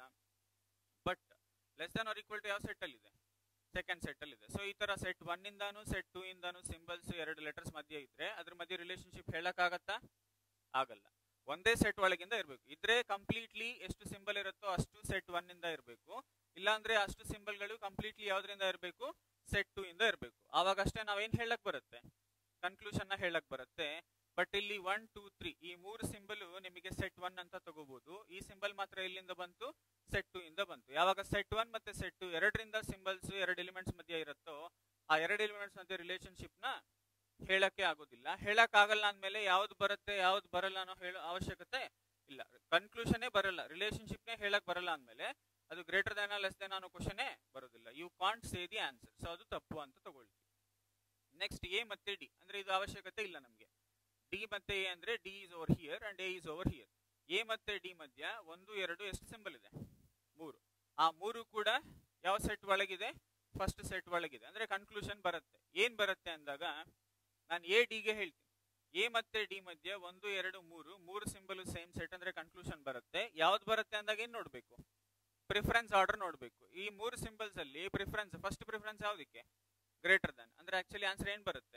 But less than or equal to ಯಾವ ಸೆಟ್ ಅಲ್ಲಿ ಇದೆ? ಸೆಕೆಂಡ್ ಸೆಟ್ ಅಲ್ಲಿ ಇದೆ. ಸೊ ಈ ತರ ಸೆಟ್ 1 ಇಂದಾನು ಸೆಟ್ 2 ಇಂದಾನು ಸಿಂಬಲ್ಸ್ ಎರಡು ಲೆಟರ್ಸ್ ಮಧ್ಯೆ ಇದ್ರೆ ಅದ್ರ ಮಧ್ಯೆ ರಿಲೇಶನ್ಶಿಪ್ ಹೇಳಕ್ಕಾಗತ್ತಾ? ಆಗಲ್ಲ. ಒಂದೇ ಸೆಟ್ ಒಳಗಿಂದ ಇರಬೇಕು. ಇದ್ರೆ ಕಂಪ್ಲೀಟ್ಲಿ ಎಷ್ಟು ಸಿಂಬಲ್ ಇರುತ್ತೋ ಅಷ್ಟು ಸೆಟ್ 1 ಇಂದ ಇರಬೇಕು. ಇಲ್ಲಾಂದ್ರೆ ಅಷ್ಟು ಸಿಂಬಲ್ಗಳು ಕಂಪ್ಲೀಟ್ಲಿ ಯಾವ್ದ್ರಿಂದ ಇರಬೇಕು? ಸೆಟ್ 2 ಇಂದ ಇರಬೇಕು. ಆವಾಗ ಅಷ್ಟೇ ನಾವೇನ್ ಹೇಳಕ್ ಬರುತ್ತೆ? ಕನ್ಕ್ಲೂಷನ್ ನ ಹೇಳಕ್ ಬರುತ್ತೆ. ಬಟ್ ಇಲ್ಲಿ 1, 2, 3 ಈ ಮೂರು ಸಿಂಬಲ್ ನಿಮಗೆ ಸೆಟ್ 1 ಅಂತ ತಗೋಬಹುದು. ಈ ಸಿಂಬಲ್ ಮಾತ್ರ ಎಲ್ಲಿಂದ ಬಂತು? ಸೆಟ್ 2 ಇಂದ ಬಂತು. ಯಾವಾಗ ಸೆಟ್ 1 ಮತ್ತೆ ಸೆಟ್ 2 ಎರಡರಿಂದ ಸಿಂಬಲ್ಸ್ ಎರಡು ಎಲಿಮೆಂಟ್ಸ್ ಮಧ್ಯೆ ಇರುತ್ತೋ ಆ ಎರಡು ಎಲಿಮೆಂಟ್ಸ್ ಮಧ್ಯೆ ರಿಲೇಶನ್ಶಿಪ್ ನ ಹೇಳಕ್ಕೆ ಆಗೋದಿಲ್ಲ. ಹೇಳಕ್ ಆಗಲ್ಲ ಅಂದ್ಮೇಲೆ ಯಾವ್ದು ಬರುತ್ತೆ ಯಾವ್ದು ಬರಲ್ಲ ಅನ್ನೋ ಹೇಳೋ ಅವಶ್ಯಕತೆ ಇಲ್ಲ. ಕನ್ಕ್ಲೂಷನ್ ಬರಲ್ಲ, ರಿಲೇಶನ್ಶಿಪ್ ನೇ ಹೇಳಕ್ ಬರಲ್ಲ ಅಂದ್ಮೇಲೆ ಅದು ಗ್ರೇಟರ್ ದ್ಯಾನ್ ಲೆಸ್ ದ್ಯಾನ್ ಅನ್ನೋ ಕ್ವಶನ್ ಬರೋದಿಲ್ಲ. You can't say the answer. So ಅದು ತಪ್ಪು ಅಂತ ತಗೊಳ್ತೀವಿ. ನೆಕ್ಸ್ಟ್ ಎ ಮತ್ತೆ ಡಿ ಅಂದ್ರೆ ಇದು ಅವಶ್ಯಕತೆ ಇಲ್ಲ ನಮಗೆ. ಡಿ ಮತ್ತೆ ಎ ಅಂದ್ರೆ D is over here and A is over here. A ಮತ್ತೆ ಡಿ ಮಧ್ಯ 1, 2 ಎಷ್ಟು ಸಿಂಬಲ್ ಇದೆ? 3. ಆ 3 ಕೂಡ ಯಾವ ಸೆಟ್ ಒಳಗಿದೆ? ಫಸ್ಟ್ ಸೆಟ್ ಒಳಗಿದೆ. ಅಂದ್ರೆ ಕನ್ಕ್ಲೂಷನ್ ಬರುತ್ತೆ. ಏನ್ ಬರುತ್ತೆ ಅಂದಾಗ ನಾನು ಎ ಡಿಗೆ ಹೇಳ್ತೀನಿ. ಎ ಮತ್ತೆ ಡಿ ಮಧ್ಯ 1, 2, 3 ಸಿಂಬಲ್ ಸೇಮ್ ಸೆಟ್ ಅಂದ್ರೆ ಕನ್ಕ್ಲೂಷನ್ ಬರುತ್ತೆ. ಯಾವ್ದು ಬರುತ್ತೆ ಅಂದಾಗ ಏನ್ ನೋಡ್ಬೇಕು? ಪ್ರಿಫರೆನ್ಸ್ ಆರ್ಡರ್ ನೋಡ್ಬೇಕು. ಈ 3 ಸಿಂಬಲ್ಸ್ ಅಲ್ಲಿ ಪ್ರಿಫರೆನ್ಸ್, ಫಸ್ಟ್ ಪ್ರಿಫರೆನ್ಸ್ ಯಾವ್ದಕ್ಕೆ? Greater than. ಅಂದ್ರೆ ಆಕ್ಚುಲಿ ಆನ್ಸರ್ ಏನ್ ಬರುತ್ತೆ?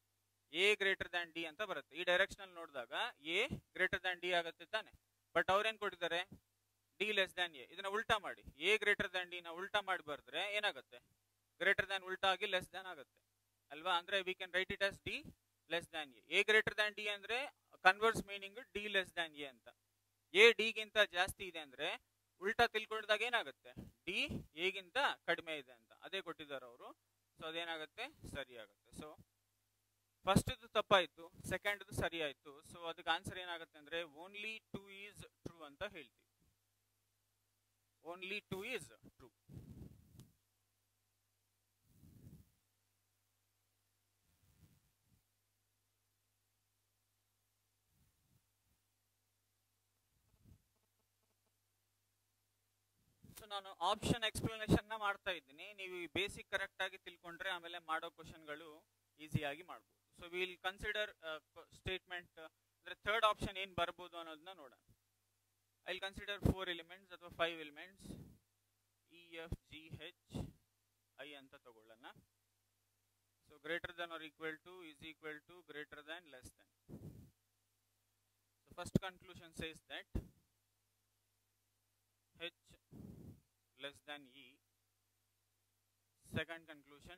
ಎ ಗ್ರೇಟರ್ ದ್ಯಾನ್ ಡಿ ಅಂತ ಬರುತ್ತೆ. ಈ ಡೈರೆಕ್ಷನ್ ಅಲ್ಲಿ ನೋಡಿದಾಗ ಎ ಗ್ರೇಟರ್ ದ್ಯಾನ್ ಡಿ ಆಗುತ್ತೆ ತಾನೆ. ಬಟ್ ಅವ್ರೇನ್ ಕೊಟ್ಟಿದ್ದಾರೆ? D less than A. ಇದನ್ನ ಉಲ್ಟಾ ಮಾಡಿ, ಎ ಗ್ರೇಟರ್ ದ್ಯಾನ್ ಡಿ ನ ಉಲ್ಟಾ ಮಾಡಿ ಬರೆದ್ರೆ ಏನಾಗುತ್ತೆ? ಗ್ರೇಟರ್ ದ್ಯಾನ್ ಉಲ್ಟಾ ಆಗಿ ಲೆಸ್ ದ್ಯಾನ್ ಆಗುತ್ತೆ ಅಲ್ವಾ? ಅಂದ್ರೆ we can write it as D less than A. A greater than D ಅಂದ್ರೆ converse meaning D less than A ಅಂತ. ಎ ಡಿ ಗಿಂತ ಜಾಸ್ತಿ ಇದೆ ಅಂದ್ರೆ ಉಲ್ಟಾ ತಿಳ್ಕೊಂಡಾಗ ಏನಾಗುತ್ತೆ? ಡಿ ಎ ಗಿಂತ ಕಡಿಮೆ ಇದೆ ಅಂತ. ಅದೇ ಕೊಟ್ಟಿದ್ದಾರೆ ಅವರು. ಸೊ ಅದೇನಾಗುತ್ತೆ? ಸರಿ ಆಗುತ್ತೆ. ಸೊ ಫಸ್ಟ್ ತಪ್ಪಾಯ್ತು, ಸೆಕೆಂಡ್ ಸರಿ ಆಯ್ತು. ಸೊ ಅದಕ್ಕೆ ಆನ್ಸರ್ ಏನಾಗುತ್ತೆ ಅಂದ್ರೆ ಓನ್ಲಿ 2 ಈಸ್ ಟ್ರೂ ಅಂತ ಹೇಳ್ತೀವಿ. Only 2 is true. ಸೊ ನಾನು ಆಪ್ಷನ್ ಎಕ್ಸ್ಪ್ಲನೇಷನ್ ನ ಮಾಡ್ತಾ ಇದ್ದೀನಿ. ನೀವು ಬೇಸಿಕ್ ಕರೆಕ್ಟ್ ಆಗಿ ತಿಳ್ಕೊಂಡ್ರೆ ಆಮೇಲೆ ಮಾಡೋ ಕ್ವಶನ್ಗಳು ಈಸಿಯಾಗಿ ಮಾಡ್ಬೋದು. ಸೊ ವಿಲ್ ಕನ್ಸಿಡರ್ ಸ್ಟೇಟ್ಮೆಂಟ್ ಅಂದ್ರೆ ಥರ್ಡ್ ಆಪ್ಷನ್ ಏನ್ ಬರ್ಬೋದು ಅನ್ನೋದನ್ನ ನೋಡೋಣ. ಐ ವಿಲ್ ಕನ್ಸಿಡರ್ 4 ಎಲಿಮೆಂಟ್ಸ್ ಅಥವಾ 5 elements E F G H I ಅಂತ ತಗೊಳ್ಳೋಣ. So greater than or equal to is equal to greater than less than. So first conclusion says that H less than E. Second conclusion,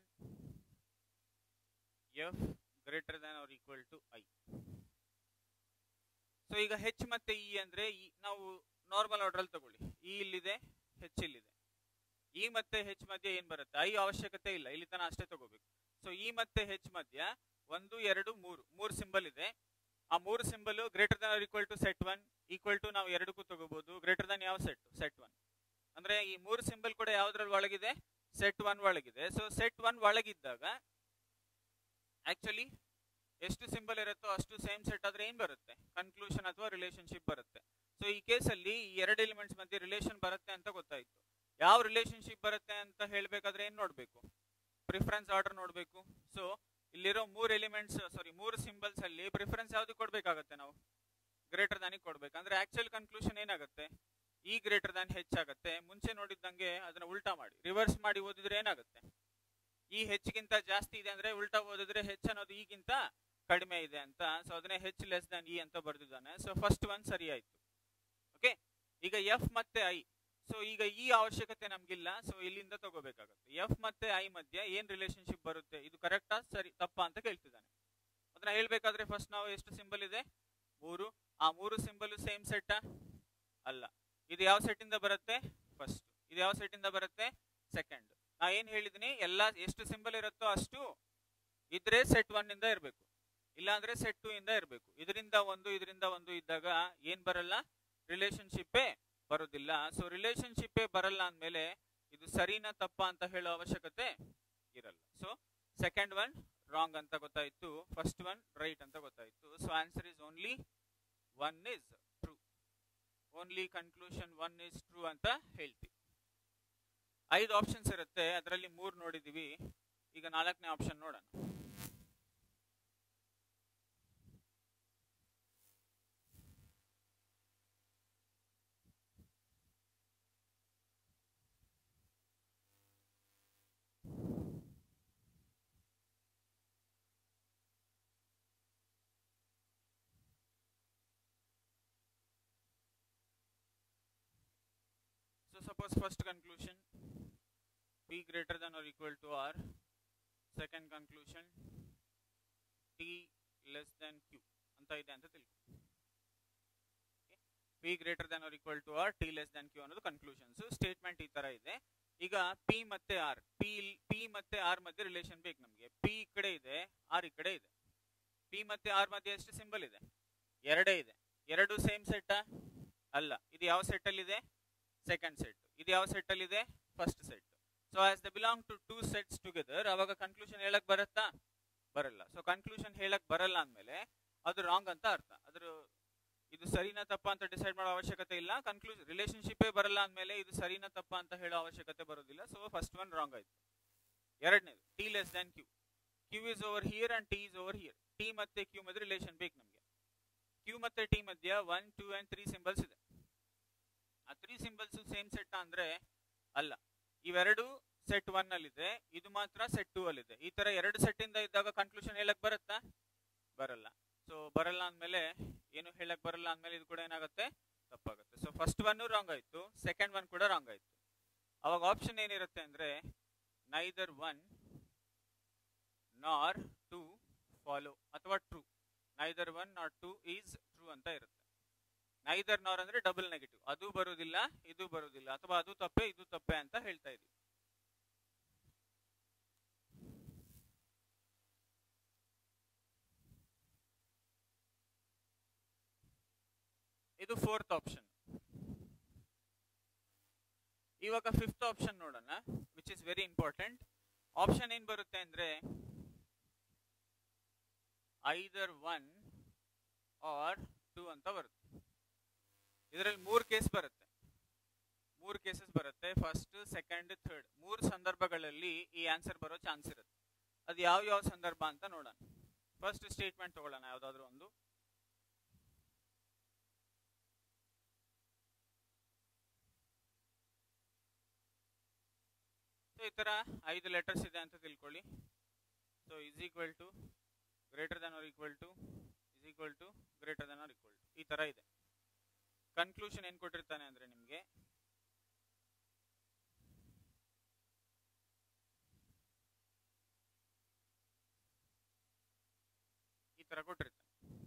F greater than or equal to I. So ಈಗ H ಮತ್ತೆ E ಅಂದ್ರೆ ನಾವು ನಾರ್ಮಲ್ ಆರ್ಡರ್ ಅಲ್ಲಿ ತಗೊಳ್ಳಿ. E ಇಲ್ಲಿದೆ, H ಇಲ್ಲಿದೆ. E ಮತ್ತೆ H ಮಧ್ಯೆ ಏನ್ ಬರುತ್ತೆ? I ಅವಶ್ಯಕತೆ ಇಲ್ಲ, ಇಲ್ಲಿ ತನ ಅಷ್ಟೇ ತಗೋಬೇಕು. ಸೊ E ಮತ್ತೆ H ಮಧ್ಯ 1, 2, 3 ಸಿಂಬಲ್ ಇದೆ. ಆ 3 symbol greater than or equal to set 1 equal to ನಾವು ಎರಡಕ್ಕೂ ತಗೋಬಹುದು. ಗ್ರೇಟರ್ ದನ್ ಯಾವ ಸೆಟ್? ಸೆಟ್ 1. ಅಂದ್ರೆ ಈ ಮೂರು ಸಿಂಬಲ್ ಕೂಡ ಯಾವ್ದ್ರಲ್ಲಿ ಒಳಗಿದೆ, ಸೆಟ್ 1 ಒಳಗಿದೆ. ಸೊ ಸೆಟ್ 1 ಒಳಗಿದ್ದಾಗ ಆಕ್ಚುಲಿ ಎಷ್ಟು ಸಿಂಬಲ್ ಇರುತ್ತೋ ಅಷ್ಟು ಸೇಮ್ ಸೆಟ್ ಆದ್ರೆ ಏನ್ ಬರುತ್ತೆ, ಕನ್ಕ್ಲೂಷನ್ ಅಥವಾ ರಿಲೇಶನ್ಶಿಪ್ ಬರುತ್ತೆ. ಸೊ ಈ ಕೇಸಲ್ಲಿ ಈ ಎರಡು ಎಲಿಮೆಂಟ್ಸ್ ಮಧ್ಯೆ ರಿಲೇಷನ್ ಬರುತ್ತೆ ಅಂತ ಗೊತ್ತಾಯ್ತು. ಯಾವ ರಿಲೇಶನ್ಶಿಪ್ ಬರುತ್ತೆ ಅಂತ ಹೇಳ್ಬೇಕಾದ್ರೆ ಏನ್ ನೋಡ್ಬೇಕು, ಪ್ರಿಫರೆನ್ಸ್ ಆರ್ಡರ್ ನೋಡ್ಬೇಕು. ಸೊ ಇಲ್ಲಿರೋ ಮೂರು ಸಿಂಬಲ್ಸ್ ಅಲ್ಲಿ ಪ್ರಿಫರೆನ್ಸ್ ಯಾವ್ದು ಕೊಡ್ಬೇಕಾಗತ್ತೆ, ನಾವು ಗ್ರೇಟರ್ ದಾನಿಗೆ ಕೊಡ್ಬೇಕು. ಅಂದ್ರೆ ಆಕ್ಚುಯಲ್ ಕನ್ಕ್ಲೂಷನ್ ಏನಾಗುತ್ತೆ, ಈ ಗ್ರೇಟರ್ ದಾನ್ ಹೆಚ್ಚಾಗತ್ತೆ. ಮುಂಚೆ ನೋಡಿದ್ದಂಗೆ ಅದನ್ನ ಉಲ್ಟಾ ಮಾಡಿ ರಿವರ್ಸ್ ಮಾಡಿ ಓದಿದ್ರೆ ಏನಾಗುತ್ತೆ, ಈ ಹೆಚ್ಚಿಗಿಂತ ಜಾಸ್ತಿ ಇದೆ ಅಂದ್ರೆ ಉಲ್ಟಾ ಓದಿದ್ರೆ ಹೆಚ್ಚು ಅನ್ನೋದು ಈಗಿಂತ ಕಡಿಮೆ ಇದೆ ಅಂತ. ಸೊ ಅದನ್ನೇ ಹೆಚ್ಚು ಲೆಸ್ ದಾನ್ ಇ ಅಂತ ಬರ್ದಿದ್ದಾನೆ. ಸೊ ಫಸ್ಟ್ ಒನ್ ಸರಿ ಆಯ್ತು. ಓಕೆ, ಈಗ ಎಫ್ ಮತ್ತೆ ಐ. ಸೊ ಈಗ ಈ ಅವಶ್ಯಕತೆ ನಮ್ಗಿಲ್ಲ. ಸೊ ಇಲ್ಲಿಂದ ತಗೋಬೇಕಾಗುತ್ತೆ. ಎಫ್ ಮತ್ತೆ ಐ ಮಧ್ಯೆ ಏನ್ ರಿಲೇಶನ್ಶಿಪ್ ಬರುತ್ತೆ, ಇದು ಕರೆಕ್ಟಾ ಸರಿ ತಪ್ಪಾ ಅಂತ ಕೇಳ್ತಿದ್ದಾನೆ. ಅದನ್ನ ಹೇಳ್ಬೇಕಾದ್ರೆ ಫಸ್ಟ್ ನಾವು ಎಷ್ಟು ಸಿಂಬಲ್ ಇದೆ, 3. ಆ 3 ಸಿಂಬಲ್ ಸೇಮ್ ಸೆಟ್ ಅಲ್ಲ. ಇದು ಯಾವ ಸೆಟ್ ಇಂದ ಬರುತ್ತೆ, ಫಸ್ಟ್. ಇದು ಯಾವ ಸೆಟ್ ಇಂದ ಬರುತ್ತೆ, ಸೆಕೆಂಡ್. ನಾ ಏನ್ ಹೇಳಿದೀನಿ, ಎಲ್ಲಾ ಎಷ್ಟು ಸಿಂಬಲ್ ಇರುತ್ತೋ ಅಷ್ಟು ಇದ್ರೆ ಸೆಟ್ 1 ಇಂದ ಇರಬೇಕು, ಇಲ್ಲಾಂದ್ರೆ ಸೆಟ್ 2 ಇಂದ ಇರಬೇಕು. ಇದರಿಂದ ಒಂದು ಇದ್ದಾಗ ಏನ್ ಬರಲ್ಲ, ರಿಲೇಶನ್ಶಿಪ್ಪೇ ಬರೋದಿಲ್ಲ. ಸೊ ರಿಲೇಶನ್ಶಿಪ್ಪೇ ಬರಲ್ಲ ಅಂದ್ಮೇಲೆ ಇದು ಸರಿನಾ ತಪ್ಪಾ ಅಂತ ಹೇಳೋ ಅವಶ್ಯಕತೆ ಇರಲ್ಲ. ಸೊ ಸೆಕೆಂಡ್ ಒನ್ ರಾಂಗ್ ಅಂತ ಗೊತ್ತಾಯ್ತು, ಫಸ್ಟ್ ಒನ್ ರೈಟ್ ಅಂತ ಗೊತ್ತಾಯ್ತು. So answer is only 1 is true. Only conclusion 1 is true ಅಂತ ಹೇಳ್ತೀವಿ. 5 ಆಪ್ಷನ್ಸ್ ಇರುತ್ತೆ, ಅದರಲ್ಲಿ 3 ನೋಡಿದೀವಿ. ಈಗ 4ನೇ ಆಪ್ಷನ್ ನೋಡೋಣ. So suppose first conclusion, P greater than or equal to R. Second conclusion, T less than Q ಅಂತ ಇದೆ ಅಂತ ತಿಳ್ಕೊ. P greater than or equal to R, T less than Q ಅನ್ನೋದು ಕನ್ಕ್ಲೂಷನ್ಸ್. ಸ್ಟೇಟ್ಮೆಂಟ್ ಈ ತರ ಇದೆ. ಈಗ P ಮತ್ತೆ R, P ಮತ್ತೆ R ಮಧ್ಯೆ ರಿಲೇಷನ್ ಬೇಕು ನಮಗೆ. P ಈ ಕಡೆ ಇದೆ, R ಈ ಕಡೆ ಇದೆ. P ಮತ್ತೆ R ಮಧ್ಯೆ ಎಷ್ಟು ಸಿಂಬಲ್ ಇದೆ, 2 ಇದೆ. 2 ಸೇಮ್ ಸೆಟ್ ಅಲ್ಲ. ಇದು ಯಾವ ಸೆಟ್ ಅಲ್ಲಿ ಇದೆ, ಸೆಕೆಂಡ್ ಸೆಟ್. ಇದು ಯಾವ ಸೆಟ್ ಅಲ್ಲಿ ಇದೆ, first set. So as the belong to 2 sets together, ಅವಾಗ ಕನ್ಕ್ಲೂಷನ್ ಹೇಳಕ್ ಬರುತ್ತಾ, ಬರಲ್ಲ. ಸೊ ಕನ್ಕ್ಲೂಷನ್ ಹೇಳಕ್ ಬರಲ್ಲ ಅಂದ್ಮೇಲೆ ಅದು ರಾಂಗ್ ಅಂತ ಅರ್ಥ. ಇದು ಸರಿನಾ ತಪ್ಪಾ ಅಂತ ಡಿಸೈಡ್ ಮಾಡೋ ಅವಶ್ಯಕತೆ ಇಲ್ಲ. ರಿಲೇಶನ್ಶಿಪ್ಪೇ ಬರಲ್ಲ ಅಂದ್ಮೇಲೆ ಇದು ಸರಿನಾ ತಪ್ಪಾ ಅಂತ ಹೇಳೋ ಅವಶ್ಯಕತೆ ಬರೋದಿಲ್ಲ. ಸೊ ಫಸ್ಟ್ ಒನ್ ರಾಂಗ್ ಆಯ್ತು. ಎರಡನೇದು, T less than Q. Q is over here and T is over here. T ಮತ್ತೆ ಕ್ಯೂ ಮಧ್ಯೆ ರಿಲೇಷನ್ ಬೇಕು ನಮಗೆ. ಕ್ಯೂ ಮತ್ತೆ ಟಿ ಮಧ್ಯ 1, 2 and 3 ಸಿಂಬಲ್ಸ್ ಇದೆ. ಆ 3 ಸಿಂಬಲ್ಸ್ ಸೇಮ್ ಸೆಟ್ ಅಂದ್ರೆ ಅಲ್ಲ. ಇವೆರಡು ಸೆಟ್ 1 ಅಲ್ಲಿದೆ, ಇದು ಮಾತ್ರ ಸೆಟ್ 2 ಅಲ್ಲಿದೆ. ಈ ತರ 2 ಸೆಟ್ ಇಂದ ಇದ್ದಾಗ ಕನ್ಕ್ಲೂಷನ್ ಹೇಳಕ್ ಬರುತ್ತಾ, ಬರಲ್ಲ. ಸೊ ಬರಲ್ಲ ಅಂದ್ಮೇಲೆ, ಏನು ಹೇಳಕ್ ಬರಲ್ಲ ಅಂದ್ಮೇಲೆ ಇದು ಕೂಡ ಏನಾಗುತ್ತೆ, ತಪ್ಪಾಗುತ್ತೆ. ಸೊ ಫಸ್ಟ್ ಒನ್ ರಾಂಗ್ ಆಯ್ತು, ಸೆಕೆಂಡ್ ಒನ್ ಕೂಡ ರಾಂಗ್ ಆಯ್ತು. ಅವಾಗ ಆಪ್ಷನ್ ಏನಿರುತ್ತೆ ಅಂದ್ರೆ ನೈದರ್ 1 ನಾರ್ 2 ಫಾಲೋ ಅಥವಾ ಟ್ರೂ. ನೈದರ್ 1 ನಾರ್ 2 ಈಸ್ ಟ್ರೂ ಅಂತ ಇರುತ್ತೆ. ನೈದರ್ ನಾರ್ ಅಂದ್ರೆ ಡಬಲ್ ನೆಗೆಟಿವ್, ಅದು ಬರುವುದಿಲ್ಲ ಇದು ಬರುವುದಿಲ್ಲ, ಅಥವಾ ಅದು ತಪ್ಪೆ ಇದು ತಪ್ಪೆ ಅಂತ ಹೇಳ್ತಾ ಇದೀವಿ. ಇದು ಫೋರ್ತ್ ಆಪ್ಷನ್. ಇವಾಗ ಫಿಫ್ತ್ ಆಪ್ಷನ್ ನೋಡೋಣ, which is very important. Option ಏನ್ ಬರುತ್ತೆ ಅಂದ್ರೆ ಐದರ್ 1 ಆರ್ 2 ಅಂತ ಬರುತ್ತೆ. ಇದರಲ್ಲಿ 3 ಕೇಸ್ ಬರುತ್ತೆ, 3 ಕೇಸಸ್ ಬರುತ್ತೆ. First, second, third. 3 ಸಂದರ್ಭಗಳಲ್ಲಿ ಈ ಆನ್ಸರ್ ಬರೋ ಚಾನ್ಸ್ ಇರುತ್ತೆ. ಅದು ಯಾವ ಸಂದರ್ಭ ಅಂತ ನೋಡೋಣ. ಫಸ್ಟ್ ಸ್ಟೇಟ್ಮೆಂಟ್ ತಗೊಳ್ಳೋಣ, ಯಾವ್ದಾದ್ರು ಒಂದು. ಈ ತರ 5 ಲೆಟರ್ಸ್ ಇದೆ ಅಂತ ತಿಳ್ಕೊಳ್ಳಿ. So is equal to, greater than or equal to, is equal to, greater than or equal to, ಈ ತರ ಇದೆ. ಕನ್ಕ್ಲೂಷನ್ ಏನ್ ಕೊಟ್ಟಿರ್ತಾನೆ ಅಂದ್ರೆ ನಿಮ್ಗೆ ಈ ತರ ಕೊಟ್ಟಿರ್ತಾನೆ.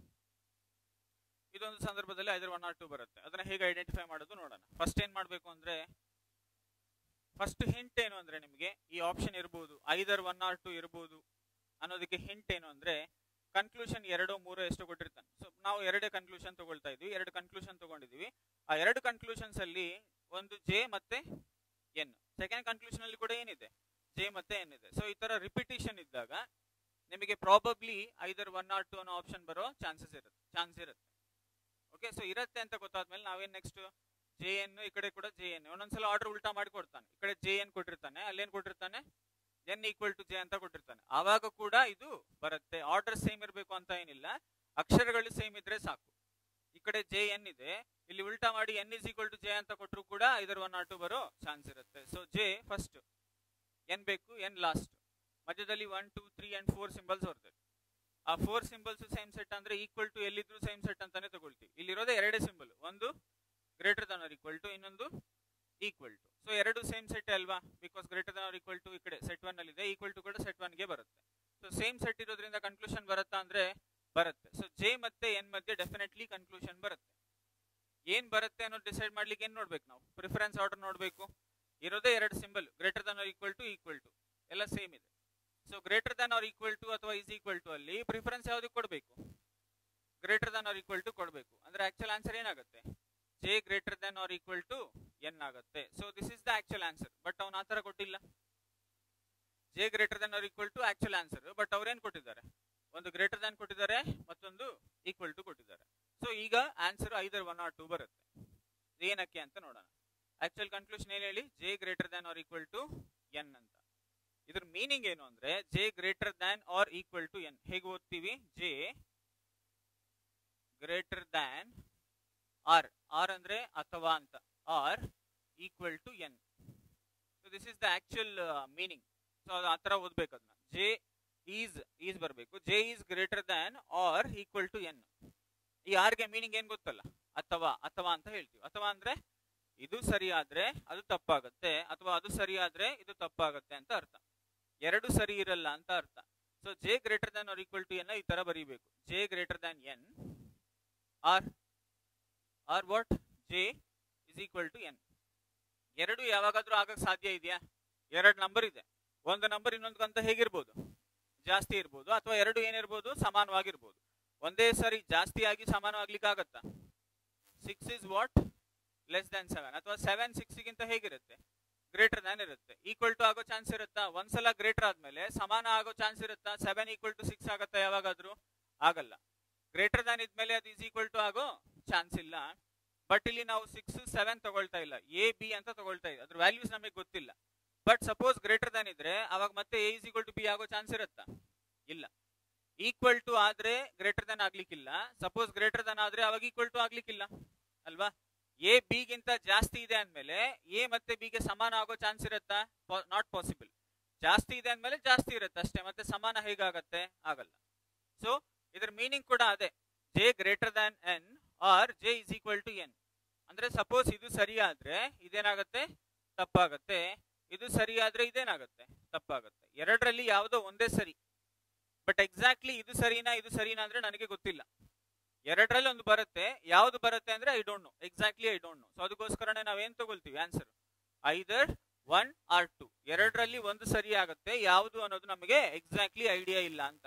ಇದೊಂದು ಸಂದರ್ಭದಲ್ಲಿ ಐದರ್ 1 or 2 ಬರುತ್ತೆ. ಅದನ್ನ ಹೇಗೆ ಐಡೆಂಟಿಫೈ ಮಾಡೋದು ನೋಡೋಣ. ಫಸ್ಟ್ ಏನ್ ಮಾಡ್ಬೇಕು ಅಂದ್ರೆ, ಫಸ್ಟ್ ಹಿಂಟ್ ಏನು ಅಂದ್ರೆ ನಿಮಗೆ ಈ ಆಪ್ಷನ್ ಇರಬಹುದು, ಐದರ್ 1 or 2 ಇರಬಹುದು ಅನ್ನೋದಕ್ಕೆ ಹಿಂಟ್ ಏನು ಅಂದ್ರೆ ಕನ್ಕ್ಲೂಷನ್ 2, 3 ಎಷ್ಟು ಕೊಟ್ಟಿರ್ತಾನೆ. ಸೊ ನಾವು 2 ಕನ್ಕ್ಲೂಷನ್ ತಗೊಳ್ತಾ ಇದೀವಿ, 2 ಕನ್ಕ್ಲೂಷನ್ ತಗೊಂಡಿದೀವಿ. ಆ 2 ಕನ್ಕ್ಲೂಷನ್ಸ್ ಅಲ್ಲಿ ಒಂದು ಜೆ ಮತ್ತೆ ಎನ್. ಸೆಕೆಂಡ್ ಕನ್ಕ್ಲೂಷನ್ ಅಲ್ಲಿ ಕೂಡ ಏನಿದೆ, ಜೆ ಮತ್ತೆ ಎನ್ ಇದೆ. ಸೊ ಈ ತರ ರಿಪಿಟೇಷನ್ ಇದ್ದಾಗ ನಿಮಗೆ ಪ್ರಾಬಬ್ಲಿ ಐದರ್ 1 or 2 ಅನ್ನೋ ಆಪ್ಷನ್ ಬರೋ ಚಾನ್ಸ್ ಇರುತ್ತೆ. ಓಕೆ, ಸೊ ಇರುತ್ತೆ ಅಂತ ಗೊತ್ತಾದ್ಮೇಲೆ ನಾವೇನ್ ನೆಕ್ಸ್ಟ್ ಜೆ ಎನ್, ಈ ಕಡೆ ಕೂಡ ಜೆ ಎನ್. ಒಂದೊಂದ್ಸಲ ಆರ್ಡರ್ ಉಲ್ಟಾ ಮಾಡಿ ಕೊಡ್ತಾನೆ. ಈ ಕಡೆ ಜೆ ಎನ್ ಕೊಟ್ಟಿರ್ತಾನೆ, ಅಲ್ಲೇನ್ ಕೊಟ್ಟಿರ್ತಾನೆ, ಎನ್ ಈಕ್ವಲ್ ಟು ಜೆ ಅಂತ ಕೊಟ್ಟಿರ್ತಾನೆ. ಆವಾಗ ಕೂಡ ಇದು ಬರುತ್ತೆ. ಆರ್ಡರ್ ಸೇಮ್ ಇರಬೇಕು ಅಂತ ಏನಿಲ್ಲ, ಅಕ್ಷರಗಳು ಸೇಮ್ ಇದ್ರೆ ಸಾಕು. ಈ ಕಡೆ ಜೆ ಎನ್ ಇದೆ, ಇಲ್ಲಿ ಉಲ್ಟಾ ಮಾಡಿ N is equal to J ಅಂತ ಕೊಟ್ಟರು ಕೂಡ ಐದರ್ 1 or 2 ಬರೋ ಚಾನ್ಸ್ ಇರುತ್ತೆ. ಸೊ ಜೆ ಫಸ್ಟ್, ಎನ್ ಬೇಕು, ಎನ್ ಲಾಸ್ಟ್, ಮಧ್ಯದಲ್ಲಿ 1 2 3 and 4 ಸಿಂಬಲ್ಸ್ ಬರ್ತದೆ. ಆ 4 ಸಿಂಬಲ್ಸ್ ಸೇಮ್ ಸೆಟ್ ಅಂದ್ರೆ ಈಕ್ವಲ್ ಟು ಎಲ್ಲಿದ್ರು ಸೇಮ್ ಸೆಟ್ ಅಂತಾನೆ ತಗೊಳ್ತೀವಿ. ಇಲ್ಲಿರೋದೇ ಎರಡೇ ಸಿಂಬಲ್, ಒಂದು greater than or equal to, ಇನ್ನೊಂದು ಈಕ್ವಲ್ ಟು. ಸೊ ಎರಡು ಸೇಮ್ ಸೆಟ್ ಅಲ್ವಾ, because greater than or equal to ಈ ಕಡೆ ಸೆಟ್ 1 ಅಲ್ಲಿ ಇದೆ, ಈಕ್ವಲ್ ಟು ಕೂಡ ಸೆಟ್ 1 ಗೆ ಬರುತ್ತೆ. ಸೊ ಸೇಮ್ ಸೆಟ್ ಇರೋದ್ರಿಂದ ಕನ್ಕ್ಲೂಷನ್ ಬರುತ್ತಾ ಅಂದ್ರೆ ಬರುತ್ತೆ. ಸೊ ಜೆ ಮತ್ತೆ ಎನ್ ಮಧ್ಯೆ ಡೆಫಿನೆಟ್ಲಿ ಕನ್ಕ್ಲೂಷನ್ ಬರುತ್ತೆ. ಏನ್ ಬರುತ್ತೆ ಅನ್ನೋದು ಡಿಸೈಡ್ ಮಾಡ್ಲಿಕ್ಕೆ ಏನ್ ನೋಡ್ಬೇಕು ನಾವು, ಪ್ರಿಫರೆನ್ಸ್ ಆರ್ಡರ್ ನೋಡ್ಬೇಕು. ಇರೋದೇ ಎರಡು symbol, greater than or equal to ಎಲ್ಲ ಸೇಮ್ ಇದೆ. So greater than or equal to ಅಥವಾ ಈಸ್ ಈಕ್ವಲ್ ಟು ಅಲ್ಲಿ ಪ್ರಿಫರೆನ್ಸ್ ಯಾವ್ದಕ್ಕೆ ಕೊಡಬೇಕು, greater than or equal to ಕೊಡಬೇಕು. ಅಂದ್ರೆ ಆಕ್ಚುಲ್ ಆನ್ಸರ್ ಏನಾಗುತ್ತೆ, J greater than or equal to N ಆಗುತ್ತೆ. So this is the actual answer. But ಅವ್ನ ಆತರ ಕೊಟ್ಟಿಲ್ಲ, J greater than or equal to actual answer. But ಅವ್ರೇನ್ ಕೊಟ್ಟಿದ್ದಾರೆ, ಒಂದು ಗ್ರೇಟರ್ ದನ್ ಕೊಟ್ಟಿದ್ದಾರೆ, ಮತ್ತೊಂದು ಈಕ್ವಲ್ ಟು ಕೊಟ್ಟಿದ್ದಾರೆ. ಸೊ ಈಗ ಆನ್ಸರ್ ಐದರ್ 1 or 2 ಬರುತ್ತೆ. ಏನಕ್ಕೆ ಅಂತ ನೋಡೋಣ. ಆಕ್ಚುಲ್ ಕನ್ಕ್ಲೂಷನ್ ಏನ್ ಹೇಳಿ, J greater than or equal to N ಅಂತ. ಇದ್ರ ಮೀನಿಂಗ್ ಏನು ಅಂದ್ರೆ J greater than or equal to N. ಹೇಗೆ ಓದ್ತೀವಿ, J greater than or, or ಅಂದ್ರೆ ಅಥವಾ ಅಂತ, or equal to N. So this is the actual meaning. So ಅದು ಆತರ ಓದ್ಬೇಕು ಅದನ್ನ. ಜೆ ಈಸ್ ಬರಬೇಕು, J is greater than or equal to N. ಈ ಆರ್ ಗೆ ಮೀನಿಂಗ್ ಏನ್ ಗೊತ್ತಲ್ಲ, ಅಥವಾ ಅಂತ ಹೇಳ್ತೀವಿ. ಅಥವಾ ಅಂದ್ರೆ ಇದು ಸರಿ ಆದ್ರೆ ಅದು ತಪ್ಪಾಗುತ್ತೆ, ಅಥವಾ ಅದು ಸರಿ ಆದ್ರೆ ಇದು ತಪ್ಪಾಗುತ್ತೆ ಅಂತ ಅರ್ಥ. ಎರಡು ಸರಿ ಇರಲ್ಲ ಅಂತ ಅರ್ಥ. So J greater than or equal to N ಈ ತರ ಬರೀಬೇಕು, J greater than N or what, J is equal to N. ಎರಡು ಯಾವಾಗಾದ್ರೂ ಆಗಕ್ ಸಾಧ್ಯ ಇದೆಯಾ, ಎರಡು ನಂಬರ್ ಇದೆ, ಒಂದು ನಂಬರ್ ಇನ್ನೊಂದಕ್ಕಂತ ಹೇಗಿರ್ಬೋದು, ಜಾಸ್ತಿ ಇರ್ಬೋದು, ಅಥವಾ ಎರಡು ಏನಿರ್ಬೋದು, ಸಮಾನವಾಗಿರ್ಬೋದು. ಒಂದೇ ಸರಿ ಜಾಸ್ತಿ ಆಗಿ ಸಮಾನವಾಗ್ಲಿಕ್ಕೆ ಆಗತ್ತಾ, 6 is what ಲೆಸ್ ದ್ಯಾನ್ 7, ಅಥವಾ 7 6 ಗಿಂತ ಹೇಗಿರುತ್ತೆ, ಗ್ರೇಟರ್ ದ್ಯಾನ್ ಇರುತ್ತೆ. ಈಕ್ವಲ್ ಟು ಆಗೋ ಚಾನ್ಸ್ ಇರುತ್ತಾ, ಒಂದ್ಸಲ ಗ್ರೇಟರ್ ಆದ್ಮೇಲೆ ಸಮಾನ ಆಗೋ ಚಾನ್ಸ್ ಇರುತ್ತಾ, 7 ಈಕ್ವಲ್ ಟು 6 ಆಗತ್ತಾ ಯಾವಾಗಾದ್ರೂ, ಆಗಲ್ಲ. ಗ್ರೇಟರ್ ದ್ಯಾನ್ ಇದ್ಮೇಲೆ ಅದು ಈಸ್ ಈಕ್ವಲ್ ಟು ಆಗೋ ಚಾನ್ಸ್ ಇಲ್ಲ. ಬಟ್ ಇಲ್ಲಿ ನಾವು 6 7 ತಗೊಳ್ತಾ ಇಲ್ಲ, ಎ ಬಿ ಅಂತ ತಗೊಳ್ತಾ ಇದೆ. ಅದ್ರ ವ್ಯಾಲ್ಯೂಸ್ ನಮಗೆ ಗೊತ್ತಿಲ್ಲ. ಬಟ್ ಸಪೋಸ್ ಗ್ರೇಟರ್ ದ್ಯಾನ್ ಇದ್ರೆ ಅವಾಗ ಮತ್ತೆ A is equal to B ಆಗೋ ಚಾನ್ಸ್ ಇರುತ್ತಾ, ಇಲ್ಲ. ಈಕ್ವಲ್ ಟು ಆದ್ರೆ ಗ್ರೇಟರ್ ದ್ಯಾನ್ ಆಗ್ಲಿಕ್ಕಿಲ್ಲ, ಸಪೋಸ್ ಗ್ರೇಟರ್ ದ್ಯಾನ್ ಆದ್ರೆ ಅವಾಗ ಈಕ್ವಲ್ ಟು ಆಗ್ಲಿಕ್ಕಿಲ್ಲ ಅಲ್ವಾ. ಎ ಬಿ ಗಿಂತ ಜಾಸ್ತಿ ಇದೆ ಅಂದ್ಮೇಲೆ ಎ ಮತ್ತೆ ಬಿ ಗೆ ಸಮಾನ ಆಗೋ ಚಾನ್ಸ್ ಇರುತ್ತಾ, ನಾಟ್ ಪಾಸಿಬಲ್. ಜಾಸ್ತಿ ಇದೆ ಅಂದ್ಮೇಲೆ ಜಾಸ್ತಿ ಇರುತ್ತೆ ಅಷ್ಟೇ, ಮತ್ತೆ ಸಮಾನ ಹೇಗಾಗತ್ತೆ, ಆಗಲ್ಲ. ಸೊ ಇದ್ರ ಮೀನಿಂಗ್ ಕೂಡ ಅದೇ, J greater than N or J is equal to N. ಅಂದ್ರೆ ಸಪೋಸ್ ಇದು ಸರಿ ಆದ್ರೆ ಇದೇನಾಗತ್ತೆ, ತಪ್ಪಾಗತ್ತೆ. ಇದು ಸರಿ ಆದ್ರೆ ಇದೇನಾಗತ್ತೆ, ತಪ್ಪಾಗತ್ತೆ. ಎರಡರಲ್ಲಿ ಯಾವುದೋ ಒಂದೇ ಸರಿ. ಬಟ್ ಎಕ್ಸಾಕ್ಟ್ಲಿ ಇದು ಸರಿನಾ ಅಂದ್ರೆ ನನಗೆ ಗೊತ್ತಿಲ್ಲ. ಎರಡರಲ್ಲಿ ಒಂದು ಬರುತ್ತೆ, ಯಾವ್ದು ಬರುತ್ತೆ ಅಂದ್ರೆ I don't know, exactly I don't know. So ಅದಕ್ಕೋಸ್ಕರನೇ ನಾವೇನ್ ತಗೊಳ್ತೀವಿ ಆನ್ಸರ್, ಐದರ್ 1 or 2. ಎರಡರಲ್ಲಿ ಒಂದು ಸರಿ ಆಗುತ್ತೆ, ಯಾವುದು ಅನ್ನೋದು ನಮಗೆ ಎಕ್ಸಾಕ್ಟ್ಲಿ ಐಡಿಯಾ ಇಲ್ಲ ಅಂತ.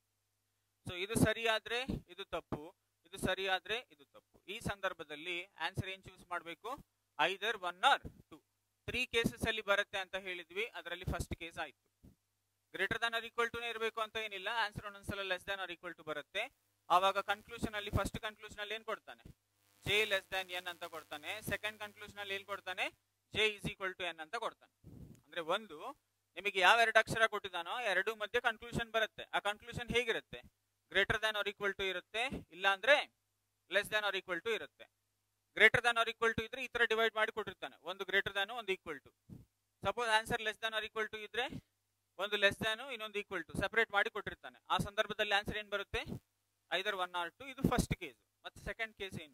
ಸೊ ಇದು ಸರಿ ಆದ್ರೆ ಇದು ತಪ್ಪು, ಇದು ಸರಿ ಆದ್ರೆ ಇದು ತಪ್ಪು. ಈ ಸಂದರ್ಭದಲ್ಲಿ ಆನ್ಸರ್ ಏನ್ ಚೂಸ್ ಮಾಡಬೇಕು, ಐದರ್ 1 or 2. 3 ಕೇಸಸ್ ಅಲ್ಲಿ ಬರುತ್ತೆ ಅಂತ ಹೇಳಿದ್ವಿ, ಅದರಲ್ಲಿ ಫಸ್ಟ್ ಕೇಸ್ ಆಯ್ತು. Greater than or equal to ಇರಬೇಕು ಅಂತ ಏನಿಲ್ಲ, ಆನ್ಸರ್ ಒಂದೊಂದ್ಸಲ less than or equal to ಬರುತ್ತೆ. ಆವಾಗ ಕನ್ಕ್ಲೂಷನ್ ಅಲ್ಲಿ ಫಸ್ಟ್ ಕನ್ಕ್ಲೂಷನ್ ಅಲ್ಲಿ ಏನ್ ಕೊಡ್ತಾನೆ, ಜೆ ಲೆಸ್ ದ್ಯಾನ್ ಎನ್ ಅಂತ ಕೊಡ್ತಾನೆ. ಸೆಕೆಂಡ್ ಕನ್ಕ್ಲೂಷನ್ ಅಲ್ಲಿ ಏನ್ ಕೊಡ್ತಾನೆ, J is equal to N ಅಂತ ಕೊಡ್ತಾನೆ. ಅಂದ್ರೆ ಒಂದು ನಿಮಗೆ ಯಾವ ಎರಡು ಅಕ್ಷರ ಕೊಟ್ಟಿದ್ದಾನೋ ಎರಡು ಮಧ್ಯೆ ಕನ್ಕ್ಲೂಷನ್ ಬರುತ್ತೆ. ಆ ಕನ್ಕ್ಲೂಷನ್ ಹೇಗಿರುತ್ತೆ, greater than or equal to ಇರುತ್ತೆ, ಇಲ್ಲ ಅಂದ್ರೆ less than or equal to ಇರುತ್ತೆ. Greater than or equal to ಇದ್ರೆ ಈ ತರ ಡಿವೈಡ್ ಮಾಡಿ ಕೊಟ್ಟಿರ್ತಾನೆ, ಒಂದು ಗ್ರೇಟರ್ ದ್ಯಾನ್ ಒಂದು equal to. Suppose answer less than or equal to ಇದ್ರೆ ಒಂದು ಲೆಸ್ ದ್ಯಾನ್ ಇನ್ನೊಂದು ಈಕ್ವಲ್ ಟು ಸೆಪರೇಟ್ ಮಾಡಿ ಕೊಟ್ಟಿರ್ತಾನೆ. ಆ ಸಂದರ್ಭದಲ್ಲಿ ಆನ್ಸರ್ ಏನ್ ಬರುತ್ತೆ, ಐದರ್ 1 or 2. ಇದು ಫಸ್ಟ್ ಕೇಸ್. ಮತ್ತೆ ಸೆಕೆಂಡ್ ಕೇಸ್ ಏನು,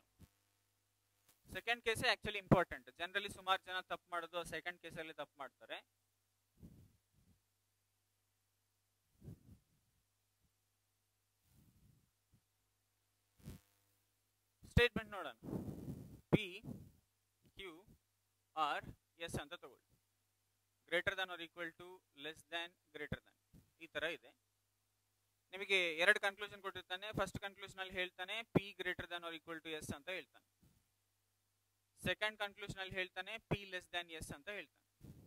second case actually important. Generally ಸುಮಾರು ಜನ ತಪ್ಪು ಮಾಡೋದು ಸೆಕೆಂಡ್ ಕೇಸ್ ಅಲ್ಲಿ ತಪ್ಪು ಮಾಡ್ತಾರೆ. ಸ್ಟೇಟ್ಮೆಂಟ್ ನೋಡೋಣ, ಪಿ ಕ್ಯೂ ಆರ್ ಎಸ್ ಅಂತ ತಗೊಳ್ಳಿ. Greater than or equal to, less than, greater than, ಈ ತರ ಇದೆ. ನಿಮಗೆ ಎರಡು ಕನ್ಕ್ಲೂಷನ್ ಕೊಟ್ಟಿರ್ತಾನೆ. ಫಸ್ಟ್ ಕನ್ಕ್ಲೂಷನ್ ಅಲ್ಲಿ ಹೇಳ್ತಾನೆ P greater than or equal to S ಅಂತ ಹೇಳ್ತಾನೆ. ಸೆಕೆಂಡ್ ಕನ್ಕ್ಲೂಷನ್ ಅಲ್ಲಿ ಹೇಳ್ತಾನೆ ಪಿ ಲೆಸ್ ದ್ಯಾನ್ ಎಸ್ ಅಂತ ಹೇಳ್ತಾನೆ.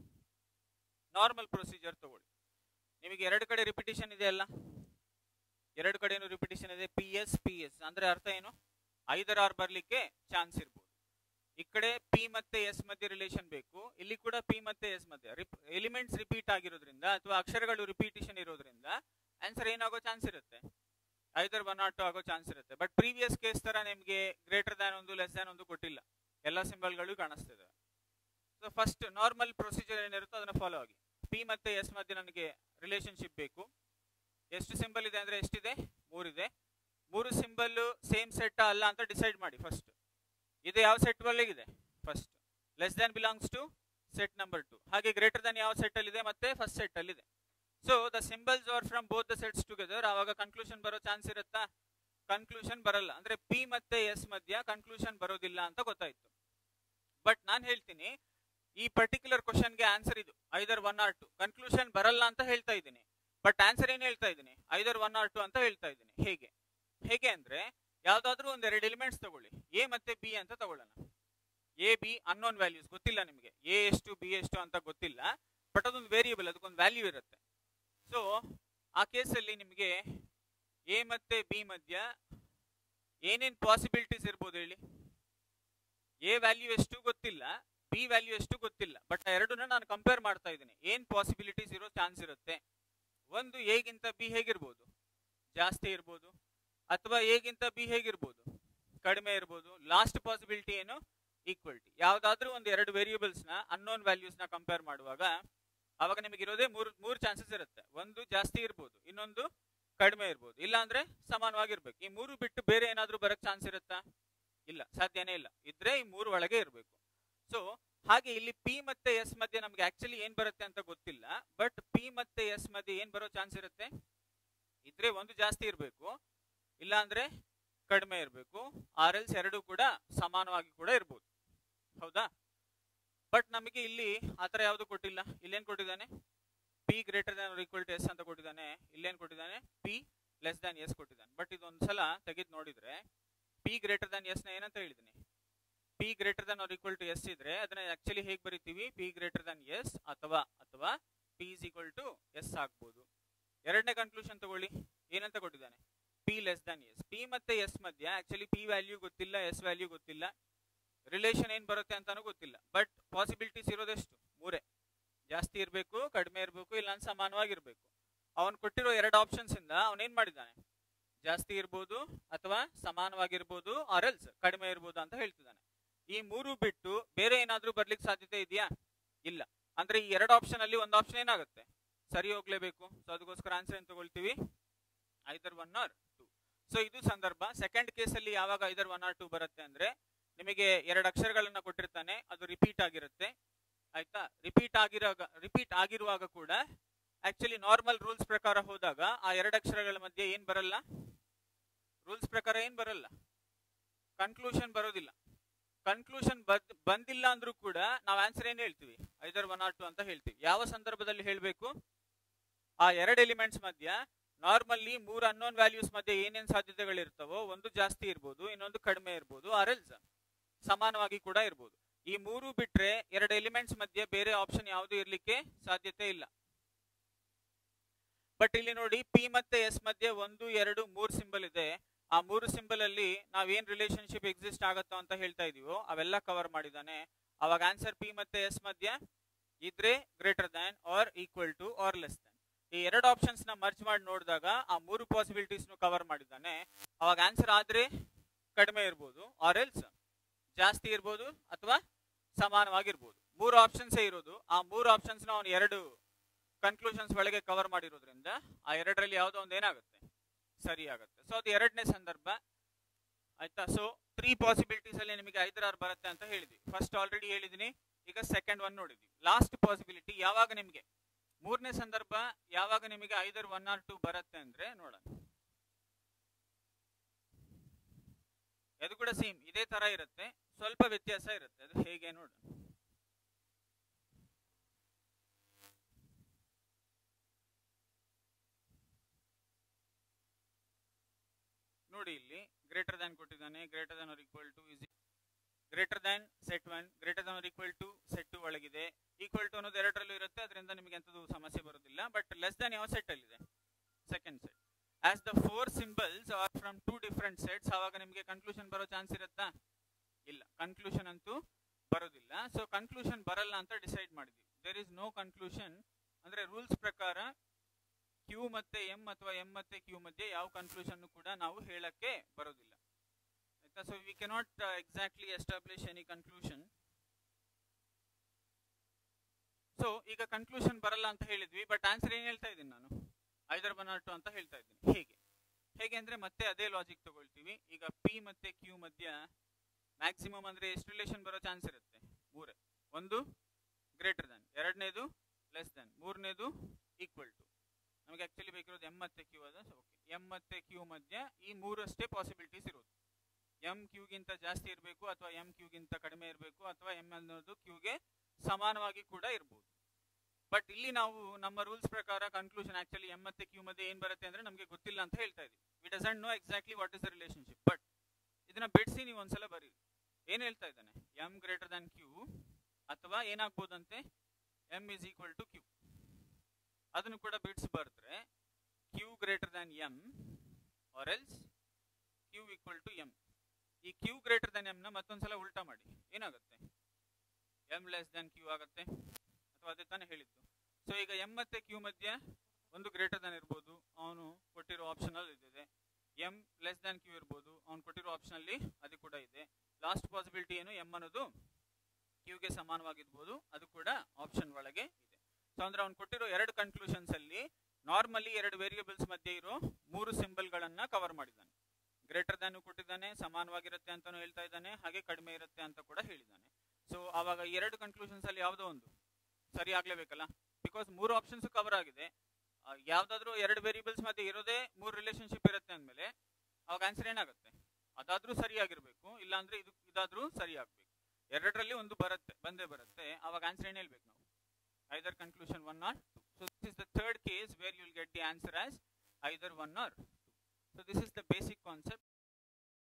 ನಾರ್ಮಲ್ ಪ್ರೊಸೀಜರ್ ತಗೊಳ್ಳಿ, ನಿಮಗೆ ಎರಡು ಕಡೆ ರಿಪಿಟೇಷನ್ ಇದೆ ಅಲ್ಲ, ಎರಡು ಕಡೆನೂ ರಿಪಿಟೇಷನ್ ಇದೆ, ಪಿ ಎಸ್ ಅಂದ್ರೆ ಅರ್ಥ ಏನು, 5R ಬರ್ಲಿಕ್ಕೆ ಚಾನ್ಸ್ ಇರ್ಬೋದು. ಈ ಕಡೆ ಪಿ ಮತ್ತೆ ಎಸ್ ಮಧ್ಯೆ ರಿಲೇಷನ್ ಬೇಕು, ಇಲ್ಲಿ ಕೂಡ ಪಿ ಮತ್ತೆ ಎಸ್ ಮಧ್ಯೆ ಎಲಿಮೆಂಟ್ಸ್ ರಿಪೀಟ್ ಆಗಿರೋದ್ರಿಂದ ಅಥವಾ ಅಕ್ಷರಗಳು ರಿಪಿಟೇಷನ್ ಇರೋದ್ರಿಂದ ಆನ್ಸರ್ ಏನಾಗೋ ಚಾನ್ಸ್ ಇರುತ್ತೆ, ಐದರ್ 1 or 2 ಆಗೋ ಚಾನ್ಸ್ ಇರುತ್ತೆ. ಬಟ್ ಪ್ರೀವಿಯಸ್ ಕೇಸ್ ತರ ನಿಮಗೆ ಗ್ರೇಟರ್ ದ್ಯಾನ್ ಒಂದು ಲೆಸ್ ದ್ಯಾನ್ ಒಂದು ಕೊಟ್ಟಿಲ್ಲ, ಎಲ್ಲ ಸಿಂಬಲ್ಗಳು ಕಾಣಿಸ್ತಿದೆ. ಸೊ ಫಸ್ಟ್ ನಾರ್ಮಲ್ ಪ್ರೊಸೀಜರ್ ಏನಿರುತ್ತೋ ಅದನ್ನ ಫಾಲೋ ಆಗಿ. ಪಿ ಮತ್ತೆ ಎಸ್ ಮಧ್ಯೆ ನನಗೆ ರಿಲೇಶನ್ಶಿಪ್ ಬೇಕು. ಎಷ್ಟು ಸಿಂಬಲ್ ಇದೆ ಅಂದ್ರೆ ಎಷ್ಟಿದೆ, 3 ಇದೆ. 3 ಸಿಂಬಲ್ ಸೇಮ್ ಸೆಟ್ ಅಲ್ಲ ಅಂತ ಡಿಸೈಡ್ ಮಾಡಿ ಫಸ್ಟ್. ಇದು ಯಾವ ಸೆಟ್ ಒಳಗಿದೆ, first less than belongs to set number 2. ಹಾಗೆ ಗ್ರೇಟರ್ ದ್ಯಾನ್ ಯಾವ ಸೆಟ್ ಅಲ್ಲಿ ಇದೆ, ಮತ್ತೆ ಫಸ್ಟ್ ಸೆಟ್ ಅಲ್ಲಿ ಇದೆ. So the symbols are from both the sets together. ಆವಾಗ ಕನ್ಕ್ಲೂಷನ್ ಬರೋ ಚಾನ್ಸ್ ಇರುತ್ತಾ, ಕನ್ಕ್ಲೂಷನ್ ಬರಲ್ಲ. ಅಂದ್ರೆ ಪಿ ಮತ್ತೆ ಎಸ್ ಮಧ್ಯ ಕನ್ಕ್ಲೂಷನ್ ಬರೋದಿಲ್ಲ ಅಂತ ಗೊತ್ತಾಯ್ತು. ಬಟ್ ನಾನು ಹೇಳ್ತೀನಿ ಈ ಪರ್ಟಿಕ್ಯುಲರ್ ಕ್ವಶನ್ಗೆ ಆನ್ಸರ್ ಇದು ಐದರ್ 1 or 2. ಕನ್ಕ್ಲೂಷನ್ ಬರಲ್ಲ ಅಂತ ಹೇಳ್ತಾ ಇದ್ದೀನಿ, ಬಟ್ ಆನ್ಸರ್ ಏನ್ ಹೇಳ್ತಾ ಇದ್ದೀನಿ, ಐದರ್ 1 or 2 ಅಂತ ಹೇಳ್ತಾ ಇದ್ದೀನಿ. ಹೇಗೆ ಅಂದ್ರೆ ಯಾವ್ದಾದ್ರು ಒಂದ್ 2 ಎಲಿಮೆಂಟ್ಸ್ ತಗೊಳ್ಳಿ, ಎ ಮತ್ತೆ ಬಿ ಅಂತ ತಗೊಳ್ಳೋಣ. ಎ ಬಿ ಅನ್ನೋನ್ ವ್ಯಾಲ್ಯೂಸ್ ಗೊತ್ತಿಲ್ಲ ನಿಮಗೆ, ಎ ಎಷ್ಟು ಬಿ ಎಷ್ಟು ಅಂತ ಗೊತ್ತಿಲ್ಲ, ಬಟ್ ಅದೊಂದು ವೇರಿಯಬಲ್, ಅದಕ್ಕೊಂದು ವ್ಯಾಲ್ಯೂ ಇರುತ್ತೆ. ಸೊ ಆ ಕೇಸಲ್ಲಿ ನಿಮಗೆ ಎ ಮತ್ತೆ ಬಿ ಮಧ್ಯ ಏನೇನ್ ಪಾಸಿಬಿಲಿಟೀಸ್ ಇರ್ಬೋದು ಹೇಳಿ. ಎ ವ್ಯಾಲ್ಯೂ ಎಷ್ಟು ಗೊತ್ತಿಲ್ಲ, ಬಿ ವ್ಯಾಲ್ಯೂ ಎಷ್ಟು ಗೊತ್ತಿಲ್ಲ, ಬಟ್ ಆ ಎರಡನ್ನ ನಾನು ಕಂಪೇರ್ ಮಾಡ್ತಾ ಇದ್ದೀನಿ. ಏನ್ ಪಾಸಿಬಿಲಿಟೀಸ್ ಇರೋ ಚಾನ್ಸ್ ಇರುತ್ತೆ, ಒಂದು ಎ ಗಿಂತ ಬಿ ಹೇಗಿರ್ಬೋದು, ಜಾಸ್ತಿ ಇರ್ಬೋದು, ಅಥವಾ ಎ ಗಿಂತ ಬಿ ಹೇಗಿರ್ಬೋದು, ಕಡಿಮೆ ಇರ್ಬೋದು. ಲಾಸ್ಟ್ ಪಾಸಿಬಿಲಿಟಿ ಏನು, ಈಕ್ವಲ್ಟಿ. ಯಾವ್ದಾದ್ರೂ ಒಂದು 2 ವೇರಿಯೇಬಲ್ಸ್ ನ ಅನ್ನೋನ್ ವ್ಯಾಲ್ಯೂಸ್ ನ ಕಂಪೇರ್ ಮಾಡುವಾಗ ಅವಾಗ ನಿಮಗೆ ಇರೋದೇ ಮೂರು ಚಾನ್ಸಸ್ ಇರುತ್ತೆ. ಒಂದು ಜಾಸ್ತಿ ಇರ್ಬೋದು, ಇನ್ನೊಂದು ಕಡಿಮೆ ಇರ್ಬೋದು, ಇಲ್ಲ ಅಂದ್ರೆ ಸಮಾನವಾಗಿರ್ಬೇಕು. ಈ 3 ಬಿಟ್ಟು ಬೇರೆ ಏನಾದ್ರೂ ಬರಕ್ ಚಾನ್ಸ್ ಇರುತ್ತಾ, ಇಲ್ಲ, ಸಾಧ್ಯನೇ ಇಲ್ಲ. ಇದ್ರೆ ಈ 3 ಒಳಗೆ ಇರಬೇಕು. ಸೊ ಹಾಗೆ ಇಲ್ಲಿ ಪಿ ಮತ್ತೆ ಎಸ್ ಮಧ್ಯೆ ನಮ್ಗೆ ಆಕ್ಚುಲಿ ಏನ್ ಬರುತ್ತೆ ಅಂತ ಗೊತ್ತಿಲ್ಲ, ಬಟ್ ಪಿ ಮತ್ತೆ ಎಸ್ ಮಧ್ಯೆ ಏನ್ ಬರೋ ಚಾನ್ಸ್ ಇರುತ್ತೆ, ಇದ್ರೆ ಒಂದು ಜಾಸ್ತಿ ಇರಬೇಕು, ಇಲ್ಲ ಅಂದ್ರೆ ಕಡಿಮೆ ಇರಬೇಕು, ಆರ್ ಎಲ್ಸ್ ಎರಡು ಕೂಡ ಸಮಾನವಾಗಿ ಕೂಡ ಇರ್ಬೋದು. ಹೌದಾ? ಬಟ್ ನಮಗೆ ಇಲ್ಲಿ ಆತರ ಯಾವುದು ಕೊಟ್ಟಿಲ್ಲ. ಇಲ್ಲೇನ್ ಕೊಟ್ಟಿದ್ದಾನೆ, P greater than or equal to S ಅಂತ ಕೊಟ್ಟಿದ್ದಾನೆ. ಇಲ್ಲೇನ್ ಕೊಟ್ಟಿದ್ದಾನೆ, ಪಿ ಲೆಸ್ ದ್ಯಾನ್ ಎಸ್ ಕೊಟ್ಟಿದ್ದಾನೆ. ಬಟ್ ಇದೊಂದ್ಸಲ ತೆಗೆದು ನೋಡಿದ್ರೆ ಪಿ ಗ್ರೇಟರ್ ದ್ಯಾನ್ ಎಸ್ ನ ಏನಂತ ಹೇಳಿದೀನಿ, P greater than or equal to S ಇದ್ರೆ ಅದನ್ನ ಆಕ್ಚುಲಿ ಹೇಗೆ ಬರೀತೀವಿ, ಪಿ ಗ್ರೇಟರ್ ದ್ಯಾನ್ ಎಸ್ ಅಥವಾ P is equal to S ಆಗ್ಬೋದು. ಎರಡನೇ ಕನ್ಕ್ಲೂಷನ್ ತಗೊಳ್ಳಿ, ಏನಂತ ಕೊಟ್ಟಿದ್ದಾನೆ, P less than S. P ಮತ್ತೆ ಎಸ್ ಮಧ್ಯ ಆಕ್ಚುಲಿ ಪಿ ವ್ಯಾಲ್ಯೂ ಗೊತ್ತಿಲ್ಲ, ಎಸ್ ವ್ಯಾಲ್ಯೂ ಗೊತ್ತಿಲ್ಲ, ರಿಲೇಷನ್ ಏನ್ ಬರುತ್ತೆ ಅಂತಾನು ಗೊತ್ತಿಲ್ಲ. ಬಟ್ ಪಾಸಿಬಿಲಿಟೀಸ್ ಇರೋದೆಷ್ಟು, 3. ಜಾಸ್ತಿ ಇರಬೇಕು, ಕಡಿಮೆ ಇರಬೇಕು, ಇಲ್ಲ ಸಮಾನವಾಗಿರ್ಬೇಕು. ಅವನು ಕೊಟ್ಟಿರೋ 2 ಆಪ್ಷನ್ಸ್ ಇಂದ ಅವನೇನ್ ಮಾಡಿದ್ದಾನೆ, ಜಾಸ್ತಿ ಇರ್ಬೋದು ಅಥವಾ ಸಮಾನವಾಗಿರ್ಬೋದು, ಆರ್ ಎಲ್ಸ್ ಕಡಿಮೆ ಇರ್ಬೋದು ಅಂತ ಹೇಳ್ತಿದ್ದಾನೆ. ಈ 3 ಬಿಟ್ಟು ಬೇರೆ ಏನಾದ್ರೂ ಬರ್ಲಿಕ್ಕೆ ಸಾಧ್ಯತೆ ಇದೆಯಾ, ಇಲ್ಲ. ಅಂದ್ರೆ ಈ 2 ಆಪ್ಷನ್ ಅಲ್ಲಿ ಒಂದು ಆಪ್ಷನ್ ಏನಾಗುತ್ತೆ, ಸರಿ ಹೋಗ್ಲೇಬೇಕು. ಸೊ ಅದಕ್ಕೋಸ್ಕರ ಆನ್ಸರ್ ಏನ್ ತಗೊಳ್ತೀವಿ, ಐದರ್ 1 or 2. ಸೊ ಇದು ಸಂದರ್ಭ. ಸೆಕೆಂಡ್ ಕೇಸ್ ಅಲ್ಲಿ ಯಾವಾಗ ಐದರ್ 1 or 2 ಬರುತ್ತೆ ಅಂದ್ರೆ ನಿಮಗೆ 2 ಅಕ್ಷರಗಳನ್ನ ಕೊಟ್ಟಿರ್ತಾನೆ, ಅದು ರಿಪೀಟ್ ಆಗಿರುತ್ತೆ. ಆಯ್ತಾ? ರಿಪೀಟ್ ಆಗಿರುವಾಗ ಕೂಡ ಆಕ್ಚುಲಿ ನಾರ್ಮಲ್ ರೂಲ್ಸ್ ಪ್ರಕಾರ ಹೋದಾಗ ಆ 2 ಅಕ್ಷರಗಳ ಮಧ್ಯೆ ಏನ್ ಬರಲ್ಲ, ರೂಲ್ಸ್ ಪ್ರಕಾರ ಏನ್ ಬರಲ್ಲ, ಕನ್ಕ್ಲೂಷನ್ ಬರೋದಿಲ್ಲ. ಕನ್ಕ್ಲೂಷನ್ ಬಂದಿಲ್ಲ ಅಂದ್ರೂ ಕೂಡ ನಾವು ಆನ್ಸರ್ ಏನ್ ಹೇಳ್ತೀವಿ, ಐದರ್ 1 or 2 ಅಂತ ಹೇಳ್ತೀವಿ. ಯಾವ ಸಂದರ್ಭದಲ್ಲಿ ಹೇಳ್ಬೇಕು, ಆ 2 ಎಲಿಮೆಂಟ್ಸ್ ಮಧ್ಯ ನಾರ್ಮಲ್ಲಿ 3 ಅನ್ನೋನ್ ವ್ಯಾಲ್ಯೂಸ್ ಮಧ್ಯೆ ಏನೇನ್ ಸಾಧ್ಯತೆಗಳಿರ್ತವೋ, ಒಂದು ಜಾಸ್ತಿ ಇರ್ಬೋದು, ಇನ್ನೊಂದು ಕಡಿಮೆ ಇರ್ಬೋದು, ಆರ್ ಎಲ್ಸ್ ಸಮಾನವಾಗಿ ಕೂಡ ಇರ್ಬೋದು. ಈ 3 ಬಿಟ್ರೆ 2 ಎಲಿಮೆಂಟ್ಸ್ ಮಧ್ಯೆ ಬೇರೆ ಆಪ್ಷನ್ ಯಾವುದು ಇರ್ಲಿಕ್ಕೆ ಸಾಧ್ಯತೆ ಇಲ್ಲ. ಬಟ್ ಇಲ್ಲಿ ನೋಡಿ, ಪಿ ಮತ್ತೆ ಎಸ್ ಮಧ್ಯೆ 1, 2, 3 ಸಿಂಬಲ್ ಇದೆ. ಆ 3 ಸಿಂಬಲ್ ಅಲ್ಲಿ ನಾವೇನ್ ರಿಲೇಶನ್ಶಿಪ್ ಎಕ್ಸಿಸ್ಟ್ ಆಗತ್ತೋ ಅಂತ ಹೇಳ್ತಾ ಇದೀವೋ ಅವೆಲ್ಲ ಕವರ್ ಮಾಡಿದಾನೆ. ಅವಾಗ ಆನ್ಸರ್ ಪಿ ಮತ್ತೆ ಎಸ್ ಮಧ್ಯ ಇದ್ರೆ greater than or equal to or less than. ಈ 2 ಆಪ್ಷನ್ಸ್ ನ ಮರ್ಜ್ ಮಾಡಿ ನೋಡಿದಾಗ ಆ 3 ಪಾಸಿಬಿಲಿಟೀಸ್ ಕವರ್ ಮಾಡಿದ್ದಾನೆ. ಅವಾಗ ಆನ್ಸರ್ ಆದ್ರೆ ಕಡಿಮೆ ಇರ್ಬೋದು, ಆರ್ ಎಲ್ಸ್ ಜಾಸ್ತಿ ಇರ್ಬೋದು, ಅಥವಾ ಸಮಾನವಾಗಿರ್ಬೋದು. 3 ಆಪ್ಷನ್ಸ್ ಇರೋದು. ಆ 3 ಆಪ್ಷನ್ಸ್ ನ ಅವನು 2 ಕನ್ಕ್ಲೂಷನ್ಸ್ ಒಳಗೆ ಕವರ್ ಮಾಡಿರೋದ್ರಿಂದ ಆ 2ರಲ್ಲಿ ಯಾವುದೋ ಒಂದು ಏನಾಗುತ್ತೆ, ಸರಿ ಆಗುತ್ತೆ. ಸೊ ಅದು 2ನೇ ಸಂದರ್ಭ. ಆಯ್ತಾ? ಸೊ 3 ಪಾಸಿಬಿಲಿಟೀಸ್ ಅಲ್ಲಿ ನಿಮಗೆ ಐದರ್ ಆರ್ ಬರುತ್ತೆ ಅಂತ ಹೇಳಿದ್ವಿ. ಫಸ್ಟ್ ಆಲ್ರೆಡಿ ಹೇಳಿದೀನಿ, ಈಗ ಸೆಕೆಂಡ್ ಒನ್ ನೋಡಿದ್ವಿ. ಲಾಸ್ಟ್ ಪಾಸಿಬಿಲಿಟಿ ಯಾವಾಗ ನಿಮಗೆ, 3ನೇ ಸಂದರ್ಭ ಯಾವಾಗ ನಿಮಗೆ ಐದರ್ 1 or 2 ಬರುತ್ತೆ ಅಂದ್ರೆ ನೋಡೋಣ. ಅದು ಕೂಡ ಸೇಮ್ ಇದೇ ತರ ಇರುತ್ತೆ, ಸ್ವಲ್ಪ ವ್ಯತ್ಯಾಸ ಇರುತ್ತೆ. ಅದು ಹೇಗೆ ನೋಡೋಣ. ನೋಡಿ, ಇಲ್ಲಿ ಗ್ರೇಟರ್ ದ್ಯಾನ್ ಕೊಟ್ಟಿದ್ದಾನೆ, greater than or equal to greater than set 1 greater than equal to set 2 ಒಳಗಿದೆ. ಈಕ್ವಲ್ ಟು ಅನ್ನೋದು ಎರಡರಲ್ಲೂ ಇರುತ್ತೆ, ಅದರಿಂದ ನಿಮಗೆ ಎಂಥದ್ದು ಸಮಸ್ಯೆ ಬರೋದಿಲ್ಲ. ಬಟ್ ಲೆಸ್ ದ್ಯಾನ್ ಯಾವ ಸೆಟ್ ಅಲ್ಲಿ ಇದೆ? Second set. As the 4 symbols are from 2 different sets, ಆವಾಗ ನಿಮಗೆ ಕನ್ಕ್ಲೂಷನ್ ಬರೋ ಚಾನ್ಸ್ ಇರುತ್ತಾ? ಇಲ್ಲ, ಕನ್ಕ್ಲೂಷನ್ ಅಂತೂ ಬರೋದಿಲ್ಲ. ಸೊ ಕನ್ಕ್ಲೂಷನ್ ಬರಲ್ಲ ಅಂತ ಡಿಸೈಡ್ ಮಾಡಿದ್ವಿ. ದೇರ್ ಇಸ್ ನೋ ಕನ್ಕ್ಲೂಷನ್ ಅಂದ್ರೆ ರೂಲ್ಸ್ ಪ್ರಕಾರ ಕ್ಯೂ ಮತ್ತೆ ಎಂ ಅಥವಾ ಎಂ ಮತ್ತೆ ಕ್ಯೂ ಮಧ್ಯೆ ಯಾವ ಕನ್ಕ್ಲೂಷನ್ ಕೂಡ ನಾವು ಹೇಳಕ್ಕೆ ಬರೋದಿಲ್ಲ, ಆಯ್ತಾ? So we cannot exactly establish any conclusion. So ಈಗ ಕನ್ಕ್ಲೂಷನ್ ಬರಲ್ಲ ಅಂತ ಹೇಳಿದ್ವಿ, ಬಟ್ ಆನ್ಸರ್ ಏನ್ ಹೇಳ್ತಾ ಇದ್ದೀನಿ ನಾನು? ಐದರ್ ಒನ್ ಆರ್ ಟು ಅಂತ ಹೇಳ್ತಾ ಇದ್ದೀನಿ. ಹೇಗೆ ಅಂದ್ರೆ ಮತ್ತೆ ಅದೇ ಲಾಜಿಕ್ ತಗೊಳ್ತೀವಿ. ಈಗ ಪಿ ಮತ್ತೆ ಕ್ಯೂ ಮಧ್ಯ ಮ್ಯಾಕ್ಸಿಮಮ್ ಅಂದ್ರೆ ಎಷ್ಟು ರಿಲೇಷನ್ ಬರೋ ಚಾನ್ಸ್ ಇರುತ್ತೆ? 3. ಒಂದು ಗ್ರೇಟರ್ ದ್ಯಾನ್, ಎರಡನೇದು ಲೆಸ್ ದ್ಯಾನ್, ಮೂರನೇದು ಈಕ್ವಲ್ ಟು. ನಮಗೆ ಆಕ್ಚುಲಿ ಬೇಕಿರೋದು ಎಂ ಮತ್ತೆ ಕ್ಯೂ ಅದ. ಸೊ ಓಕೆ, ಎಂ ಮತ್ತೆ ಕ್ಯೂ ಮಧ್ಯ ಈ 3 ಅಷ್ಟೇ ಪಾಸಿಬಿಲಿಟೀಸ್ ಇರೋದು. ಎಂ ಕ್ಯೂಗಿಂತ ಜಾಸ್ತಿ ಇರಬೇಕು, ಅಥವಾ ಎಂ ಕ್ಯೂಗಿಂತ ಕಡಿಮೆ ಇರಬೇಕು, ಅಥವಾ ಎಂ ಅನ್ನೋದು ಕ್ಯೂಗೆ ಸಮಾನವಾಗಿ ಕೂಡ ಇರಬಹುದು. ಬಟ್ ಇಲ್ಲಿ ನಾವು ನಮ್ಮ ರೂಲ್ಸ್ ಪ್ರಕಾರ ಕನ್ಕ್ಲೂಷನ್ ಆಕ್ಚುಲಿ ಎಂ ಮತ್ತೆ ಕ್ಯೂ ಮಧ್ಯೆ ಏನ್ ಬರುತ್ತೆ ಅಂದ್ರೆ ನಮಗೆ ಗೊತ್ತಿಲ್ಲ ಅಂತ ಹೇಳ್ತಾ ಇದೀವಿ. We doesn't know exactly what is the relationship. But ಇದನ್ನ ಬಿಡಿಸಿ ನೀವು ಒಂದ್ಸಲ ಬರೀ. ಏನ್ ಹೇಳ್ತಾ ಇದ್ದಾನೆ? ಎಂ ಗ್ರೇಟರ್ ದ್ಯಾನ್ ಕ್ಯೂ, ಅಥವಾ ಏನಾಗ್ಬೋದಂತೆ M is equal to Q. ಅದನ್ನು ಕೂಡ ಬಿಡಿಸಿ ಬರೆದ್ರೆ Q greater than M or else Q equal to M. ಈ ಕ್ಯೂ ಗ್ರೇಟರ್ ದ್ಯಾನ್ ಎಂ ನ ಮತ್ತೊಂದ್ಸಲ ಉಲ್ಟಾ ಮಾಡಿ, ಏನಾಗುತ್ತೆ? ಎಂ ಲೆಸ್ ದ್ಯಾನ್ ಕ್ಯೂ ಆಗುತ್ತೆ, ಅಥವಾ ಅದೇ ತಾನೇ ಹೇಳಿದ್ದು. ಸೊ ಈಗ ಎಂ ಮತ್ತೆ ಕ್ಯೂ ಮಧ್ಯ ಒಂದು ಗ್ರೇಟರ್ ದ್ಯಾನ್ ಇರ್ಬೋದು, ಅವನು ಕೊಟ್ಟಿರೋ ಆಪ್ಷನ್ ಅಲ್ಲಿ ಇದೆ. ಎಂ ಲೆಸ್ ದ್ಯಾನ್ ಕ್ಯೂ ಇರ್ಬೋದು, ಅವ್ನು ಕೊಟ್ಟಿರೋ ಆಪ್ಷನ್ ಅಲ್ಲಿ ಅದು ಕೂಡ ಇದೆ. ಲಾಸ್ಟ್ ಪಾಸಿಬಿಲಿಟಿ ಏನು? ಎಂ ಅನ್ನೋದು ಕ್ಯೂಗೆ ಸಮಾನವಾಗಿರ್ಬೋದು, ಅದು ಕೂಡ ಆಪ್ಷನ್ ಒಳಗೆ ಇದೆ. ಸೊ ಅಂದ್ರೆ ಅವ್ನು ಕೊಟ್ಟಿರೋ 2 ಕನ್ಕ್ಲೂಷನ್ಸ್ ಅಲ್ಲಿ ನಾರ್ಮಲಿ 2 ವೇರಿಯೇಬಲ್ಸ್ ಮಧ್ಯೆ ಇರೋ 3 ಸಿಂಬಲ್ ಗಳನ್ನ ಕವರ್ ಮಾಡಿದ್ದಾನೆ. ಗ್ರೇಟರ್ ದ್ಯಾನ್ ಕೊಟ್ಟಿದ್ದಾನೆ, ಸಮಾನವಾಗಿರುತ್ತೆ ಅಂತಾನು ಹೇಳ್ತಾ ಇದ್ದಾನೆ, ಹಾಗೆ ಕಡಿಮೆ ಇರುತ್ತೆ ಅಂತ ಕೂಡ ಹೇಳಿದ್ದಾನೆ. ಸೊ ಅವಾಗ 2 ಕನ್ಕ್ಲೂಷನ್ಸ್ ಅಲ್ಲಿ ಯಾವುದೋ ಒಂದು ಸರಿ ಆಗ್ಲೇಬೇಕಲ್ಲ, ಬಿಕಾಸ್ 3 ಆಪ್ಷನ್ಸ್ ಕವರ್ ಆಗಿದೆ. ಯಾವ್ದಾದ್ರು 2 ವೇರಿಯೇಬಲ್ಸ್ ಮಧ್ಯೆ ಇರೋದೇ 3 ರಿಲೇಶನ್ಶಿಪ್ ಇರುತ್ತೆ ಅಂದ್ಮೇಲೆ ಅವಾಗ ಆನ್ಸರ್ ಏನಾಗುತ್ತೆ? ಅದಾದ್ರೂ ಸರಿಯಾಗಿರ್ಬೇಕು, ಇಲ್ಲಾಂದ್ರೆ ಇದಾದ್ರೂ ಸರಿ ಆಗ್ಬೇಕು. ಎರಡರಲ್ಲಿ ಒಂದು ಬಂದೇ ಬರುತ್ತೆ. ಅವಾಗ ಆನ್ಸರ್ ಏನ್ ಹೇಳ್ಬೇಕು ನಾವು? Either conclusion 1 or 2. So this is the third case where you will get the answer as either 1 or 2. So this is the basic concept.